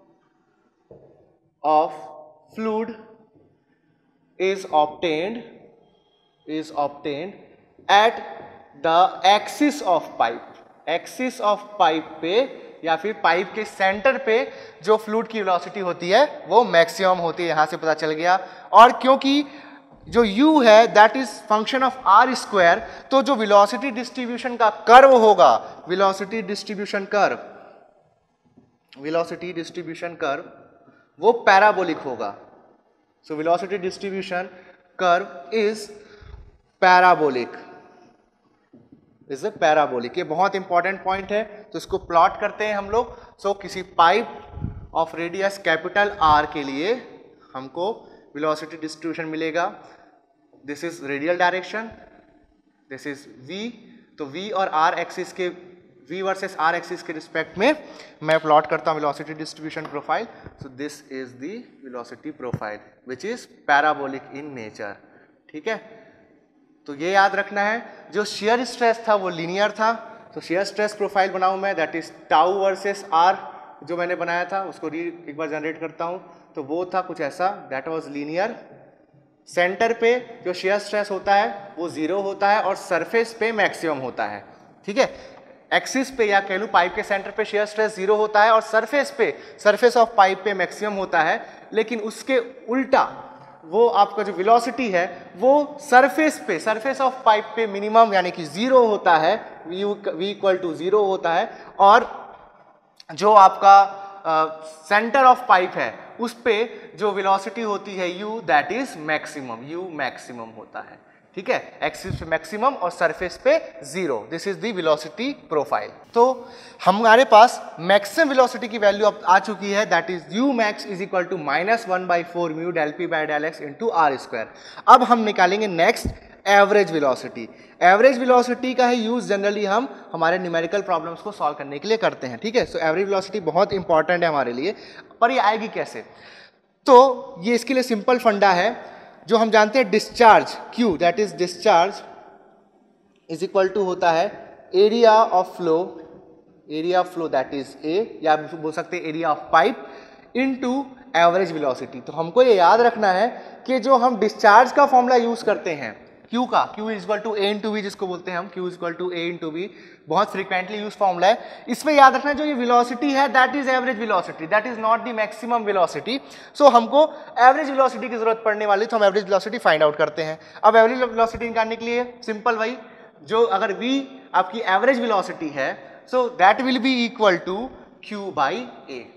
of fluid is obtained at the axis of pipe पे या फिर पाइप के सेंटर पे जो फ्लूइड की वेलोसिटी होती है वो मैक्सिमम होती है, यहां से पता चल गया। और क्योंकि जो U है that is function of R square, तो जो वेलोसिटी डिस्ट्रीब्यूशन का कर्व होगा, वेलोसिटी डिस्ट्रीब्यूशन कर्व वो पैराबोलिक होगा। So velocity distribution curve is parabolic, ये बहुत इंपॉर्टेंट पॉइंट है, तो इसको प्लॉट करते हैं हम लोग। सो किसी pipe of radius capital R के लिए हमको वेलोसिटी डिस्ट्रीब्यूशन मिलेगा। This is radial direction, this is V। तो V और R एक्सिस के, V वर्सेस R एक्सिस के रिस्पेक्ट में मैं प्लॉट करता हूं velocity distribution profile. So this is the velocity profile which is parabolic in nature. ठीक है, तो ये याद रखना है। जो शेयर स्ट्रेस था वो लीनियर था, तो शेयर स्ट्रेस प्रोफाइल बनाऊं मैं that is tau versus R जो मैंने बनाया था उसको एक बार जनरेट करता हूं, तो वो था कुछ ऐसा, दैट वाज लीनियर। सेंटर पे जो शेयर स्ट्रेस होता है वो 0 होता है और सरफेस पे मैक्सिमम होता है। ठीक है, एक्सिस पे या कह लूं पाइप के सेंटर पे शेयर स्ट्रेस 0 होता है और सरफेस ऑफ पाइप पे मैक्सिमम होता है। लेकिन उसके उल्टा वो आपका जो वेलोसिटी है वो सरफेस ऑफ पाइप पे मिनिमम यानी कि 0 होता है, V इक्वल टू 0 होता है। और जो आपका सेंटर ऑफ पाइप है उस पे जो वेलोसिटी होती है U that is maximum, U maximum होता है। ठीक है, एक्सिस पे मैक्सिमम और सरफेस पे 0। This is the velocity profile. तो हमारे पास मैक्सिमम वेलोसिटी की वैल्यू अब आ चुकी है, that is u max is equal to -1/4 mu del P by del x into R square. अब हम निकालेंगे next average velocity. Average velocity का ही यूज जनरली हम हमारे न्यूमेरिकल प्रॉब्लम्स को सॉल्व करने के लिए करते हैं, ठीक है। सो एवरेज वेलोसिटी बहुत इंपॉर्टेंट है हमारे लिए, पर ये आएगी कैसे? तो ये इसके लिए सिंपल फंडा है जो हम जानते हैं, discharge Q that is discharge is equal to होता है area of flow that is A, या आप बोल सकते हैं area of pipe into average velocity. तो हमको ये याद रखना है कि जो हम डिस्चार्ज का फॉर्मूला यूज करते हैं Q का, Q is equal to A into V, जिसको बोलते हैं हम Q is equal to A into V, बहुत फ्रीक्वेंटली यूज फॉर्मूला है। इसमें याद रखना जो ये वेलोसिटी है that is average velocity, that is not the maximum velocity. So हमको एवरेज वेलोसिटी की जरूरत पड़ने वाली, तो हम एवरेज वेलोसिटी फाइंड आउट करते हैं। अब एवरेज वेलोसिटी निकालने के लिए सिंपल वही, जो अगर V आपकी एवरेज वेलोसिटी है, so that will be equal to Q by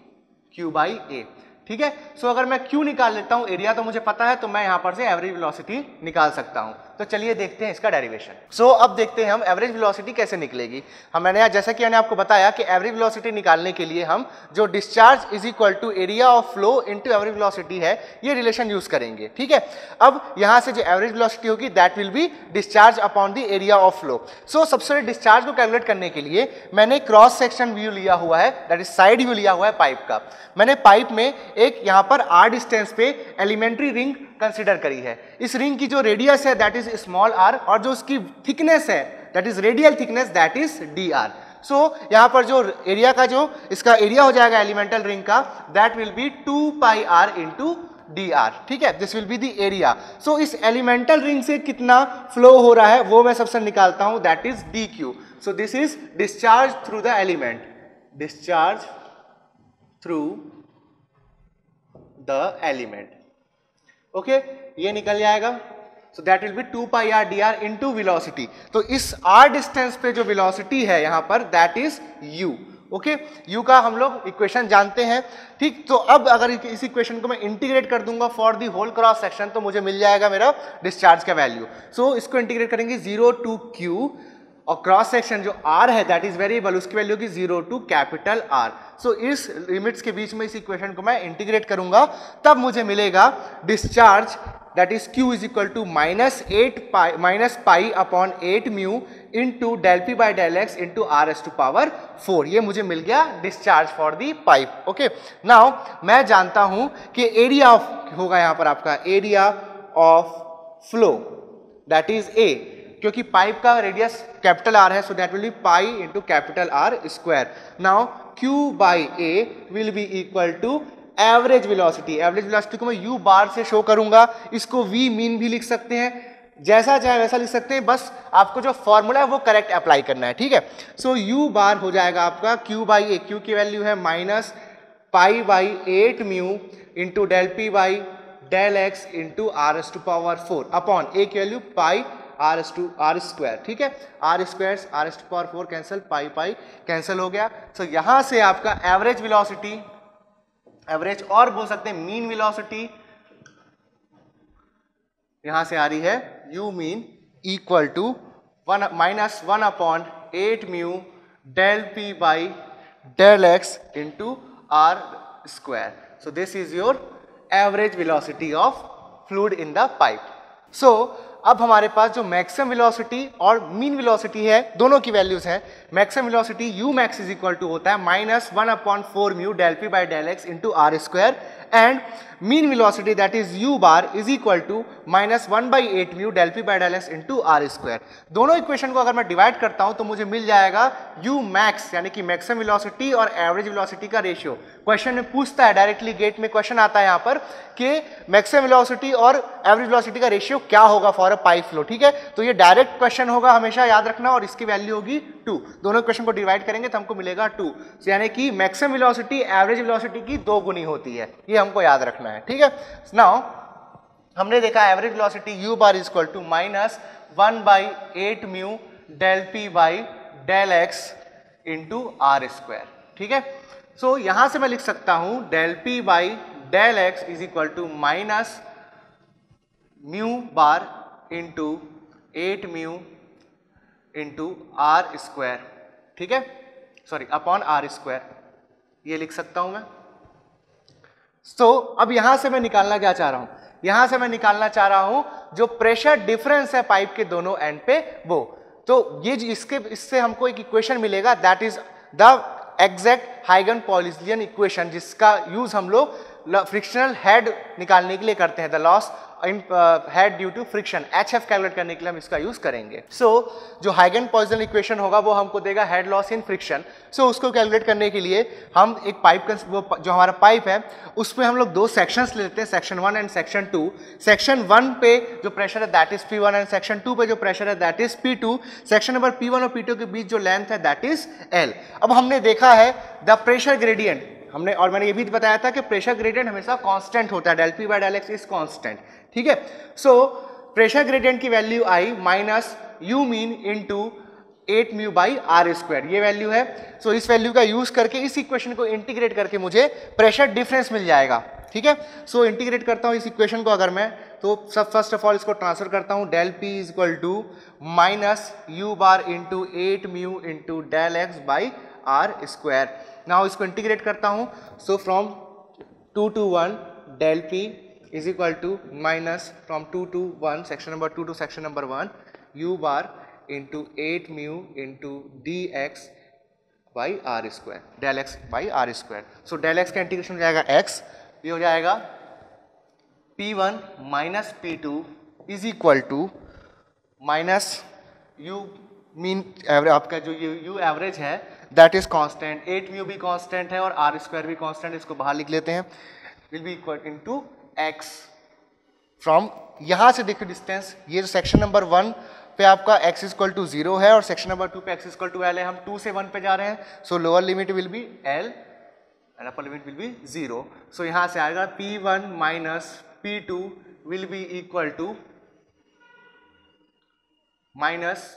A, ठीक है। सो अगर मैं Q निकाल लेता हूं, एरिया तो मुझे पता है, तो मैं यहां पर से एवरेज वेलोसिटी निकाल सकता हूं। तो चलिए देखते हैं इसका डेरिवेशन। सो अब देखते हैं हम एवरेज वेलोसिटी कैसे निकलेगी। मैंने जैसा कि मैंने आपको बताया कि एवरेज वेलोसिटी निकालने के लिए हम जो discharge is equal to area of flow into average velocity है, ये रिलेशन यूज करेंगे, ठीक है। अब यहां से जो एवरेज वेलोसिटी होगी that will be discharge upon the area of flow. So सबसे पहले डिस्चार्ज को कैलकुलेट करने के लिए मैंने क्रॉस सेक्शन व्यू लिया हुआ है, दैट इज साइड व्यू लिया हुआ है पाइप का। मैंने पाइप में एक यहां पर r डिस्टेंस पे एलिमेंट्री रिंग कंसीडर करी है। इस रिंग की जो रेडियस है दैट इज स्मॉल r, और जो उसकी थिकनेस है that is radial thickness that is dr। सो यहां पर जो एरिया का जो इसका एरिया हो जाएगा एलिमेंटल रिंग का, that will be 2 pi r into dr, ठीक है। This will be the area. So इस एलिमेंटल रिंग से कितना फ्लो हो रहा है वो मैं सबसे निकालता हूं, that is dq। So this is discharge through the element, discharge through the element, okay, ये निकल जाएगा। So that will be 2 pi r dr into velocity. तो इस r डिस्टेंस पे जो वेलोसिटी है यहां पर that is u, okay. u का हम लोग इक्वेशन जानते हैं, ठीक। तो अब अगर इस इक्वेशन को मैं इंटीग्रेट कर दूंगा for the whole cross section, तो मुझे मिल जाएगा मेरा डिस्चार्ज का वैल्यू। सो इसको इंटीग्रेट करेंगे 0 टू q, और क्रॉस सेक्शन जो r है दैट इज वेरिएबल, उसकी वैल्यू होगी 0 टू कैपिटल R। सो इस लिमिट्स के बीच में इस इक्वेशन को मैं इंटीग्रेट करूंगा, तब मुझे मिलेगा discharge that is Q is equal to minus pi upon 8 mu into del P by del x into R S to power 4। ये मुझे मिल गया discharge for the pipe, okay. Now मैं जानता हूं कि एरिया ऑफ होगा यहां पर आपका area of flow that is A, क्योंकि पाइप का रेडियस कैपिटल R है, so that will be pi into capital R square. Now Q by A will be equal to average velocity. Average velocity को मैं U बार से show करूंगा, इसको V mean भी लिख सकते हैं, जैसा चाहे वैसा लिख सकते हैं, बस आपको जो फॉर्मूला है वो करेक्ट अप्लाई करना है, ठीक है। सो U बार हो जाएगा आपका Q बाई A, Q की वैल्यू है minus pi by 8 mu into del P by del x into R S to power 4 upon A की वैल्यू पाई आर स्क्वायर, ठीक है। R square R S to power 4 cancel, pi pi cancel हो गया। सो यहां से आपका average velocity, average और बोल सकते हैं मीन वेलोसिटी, यहां से आ रही है u mean equal to minus 1 upon 8 mu del P by del x into R square. So this is your average velocity of fluid in the pipe. सो अब हमारे पास जो मैक्सिमम वेलोसिटी और मीन वेलोसिटी है दोनों की वैल्यूज हैं। Maximum velocity u max is equal to होता है minus 1 upon 4 mu del P by del x into R square, and mean velocity that is u bar is equal to minus 1 by 8 mu del P by del x into R square. दोनों equation को अगर मैं divide करता हूं तो मुझे मिल जाएगा u max यानी कि मैक्सिमम वेलोसिटी और एवरेज वेलोसिटी का रेशियो। क्वेश्चन में पूछता है डायरेक्टली, गेट में क्वेश्चन आता है यहाँ पर कि मैक्सिमम वेलोसिटी और एवरेज वेलोसिटी का रेशियो क्या होगा फॉर अ पाइप फ्लो, ठीक है। तो ये डायरेक्ट क्वेश्चन होगा, हमेशा याद रखना, और इसकी वैल्यू होगी 2। दोनों क्वेश्चन को डिवाइड करेंगे तो हमको मिलेगा 2, यानी कि मैक्सिमम वेलोसिटी एवरेज वेलोसिटी की 2 गुनी होती है, ये हमको याद रखना है, ठीक है। नाउ हमने देखा average velocity u bar is equal to minus 1 by 8 mu del P by del x into R square, ठीक है। सो यहां से मैं लिख सकता हूं del P by del x is equal to minus mu bar into 8 mu into R square, ठीक है, सॉरी अपॉन आर स्क्वायर, ये लिख सकता हूं मैं। तो अब यहां से मैं निकालना क्या चाह रहा हूं, यहां से मैं निकालना चाह रहा हूं जो प्रेशर डिफरेंस है पाइप के दोनों एंड पे वो। तो ये इससे हमको एक इक्वेशन मिलेगा, that is the exact Hagen Poiseuille equation, जिसका यूज हम लोग फ्रिक्शनल हेड निकालने के लिए करते हैं, the loss in head due to friction, HF calculate करने के लिए हम इसका यूज करेंगे। सो जो हाइगन पॉइसन इक्वेशन होगा वो हमको देगा हेड लॉस इन फ्रिक्शन। सो उसको कैलकुलेट करने के लिए हम एक पाइप का वो जो हमारा पाइप है उसमें हम लोग 2 सेक्शंस लेते हैं, सेक्शन 1 एंड सेक्शन 2। सेक्शन 1 पे जो प्रेशर है that is P1 and section 2 पे जो प्रेशर है that is P2। Section number P1 और P2 के बीच जो लेंथ है दैट इज L। अब हमने देखा है द प्रेशर ग्रेडियंट, हमने और मैंने ये भी बताया था कि प्रेशर ग्रेडियंट हमेशा कांस्टेंट होता है, del P by del X is constant, ठीक है। सो प्रेशर ग्रेडियंट की वैल्यू आई minus you mean into 8 mu by are square, ये वैल्यू है। सो इस वैल्यू का यूज करके इस इक्वेशन को इंटीग्रेट करके मुझे प्रेशर डिफरेंस मिल जाएगा, ठीक है। सो इंटीग्रेट करता हूं इस इक्वेशन को अगर मैं, तो सब फर्स्ट ऑफ ऑल इसको ट्रांसफर करता हूं, del P is equal to minus U bar into 8 mu into del X by are square. Now इसको इंटीग्रेट करता हूं, so from 2 to 1 del P is equal to minus from 2 to 1 section number 2 to section number 1 u bar into 8 mu into dx by are square, del X by are square. So del X का integration हो जाएगा x, ये हो जाएगा P1 minus P2 is equal to minus you mean आपका जो u average है that is constant, 8 mu भी कांस्टेंट है और आर स्क्वायर भी कांस्टेंट, इसको बाहर लिख लेते हैं, will be equal into x from, यहां से देखिए डिस्टेंस, ये जो सेक्शन नंबर 1 पे आपका x इक्वल टू 0 है और सेक्शन नंबर 2 पे x इक्वल टू L है, हम 2 से 1 पे जा रहे हैं। So lower limit will be L and upper limit will be 0। So यहां से आएगा P1 minus P2 will be equal to minus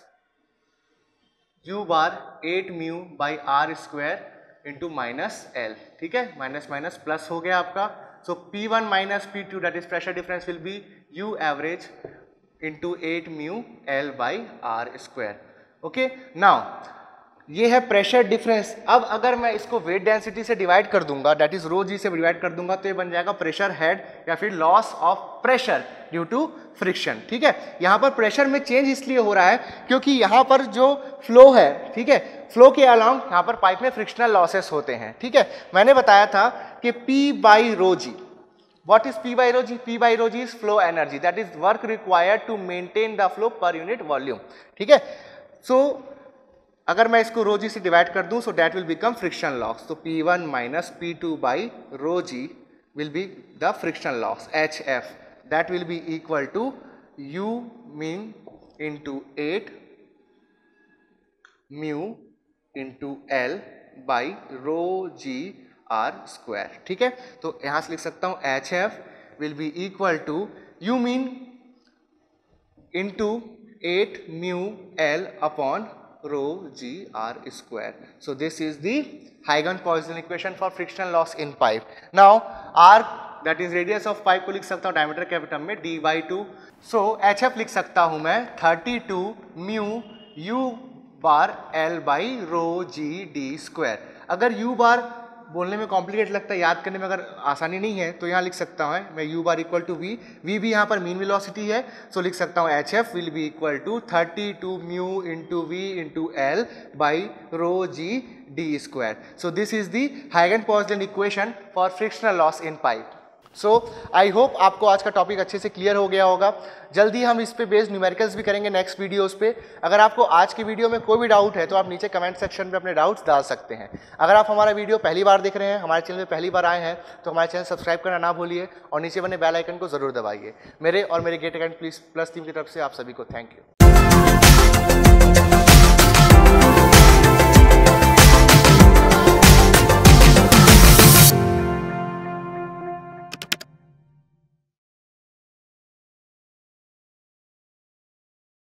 u bar 8 mu by are square into minus L, ठीक है, माइनस माइनस प्लस हो गया आपका। So P1 minus P2 that is pressure difference will be u average into 8 mu L by are square, okay. Now ये है pressure difference. अब अगर मैं इसको वेट डेंसिटी से डिवाइड कर दूंगा, दैट इज रो जी से डिवाइड कर दूंगा, तो ये बन जाएगा प्रेशर हेड या फिर loss of pressure due to friction, ठीक है। यहां पर प्रेशर में चेंज इसलिए हो रहा है क्योंकि यहां पर जो फ्लो है, ठीक है, फ्लो के अलाउंग यहां पर पाइप में फ्रिक्शनल लॉसेस होते हैं, ठीक है। मैंने बताया था कि P by rho g, what is P by rho g? P by rho g is flow energy, that is work required to maintain the flow per unit volume, ठीक है। सो अगर मैं इसको रो जी से डिवाइड कर दूं, so that will become friction loss, तो P1 minus P2 by rho g will be the friction loss HF, that will be equal to U mean into 8 mu into L by rho g r square, ठीक है। तो यहां से लिख सकता हूं HF will be equal to u mean into 8 mu L upon rho g r square. So this is the Hagen Poiseuille equation for frictional loss in pipe. Now r that is radius of pipe को लिख सकता हूं diameter के term में d/2। सो HF लिख सकता हूं मैं 32 mu u bar L by rho g d square. अगर u बार बोलने में कॉम्प्लिकेट लगता है, याद करने में अगर आसानी नहीं है, तो यहाँ लिख सकता हूँ मैं u bar equal to v, v भी यहाँ पर मीन वेलोसिटी है, सो लिख सकता हूँ HF will be equal to 32 mu into v into L by rho g d square. So this is the Hagen Poiseuille equation for frictional loss in pipe. So I hope आपको आज का topic अच्छे से clear हो गया होगा। जल्दी हम इस पे बेस्ड न्यूमेरिकल्स भी करेंगे नेक्स्ट वीडियोस पे। अगर आपको आज की वीडियो में कोई भी डाउट है तो आप नीचे कमेंट सेक्शन में अपने डाउट्स डाल सकते हैं। अगर आप हमारा वीडियो पहली बार देख रहे हैं, हमारे चैनल पे पहली बार आए हैं, तो हमारे चैनल सब्सक्राइब करना ना भूलिए और नीचे बने बेल आइकन को जरूर दबाइए। मेरे और मेरे गेट अकेडमी प्लस टीम की तरफ से आप सभी को थैंक यू।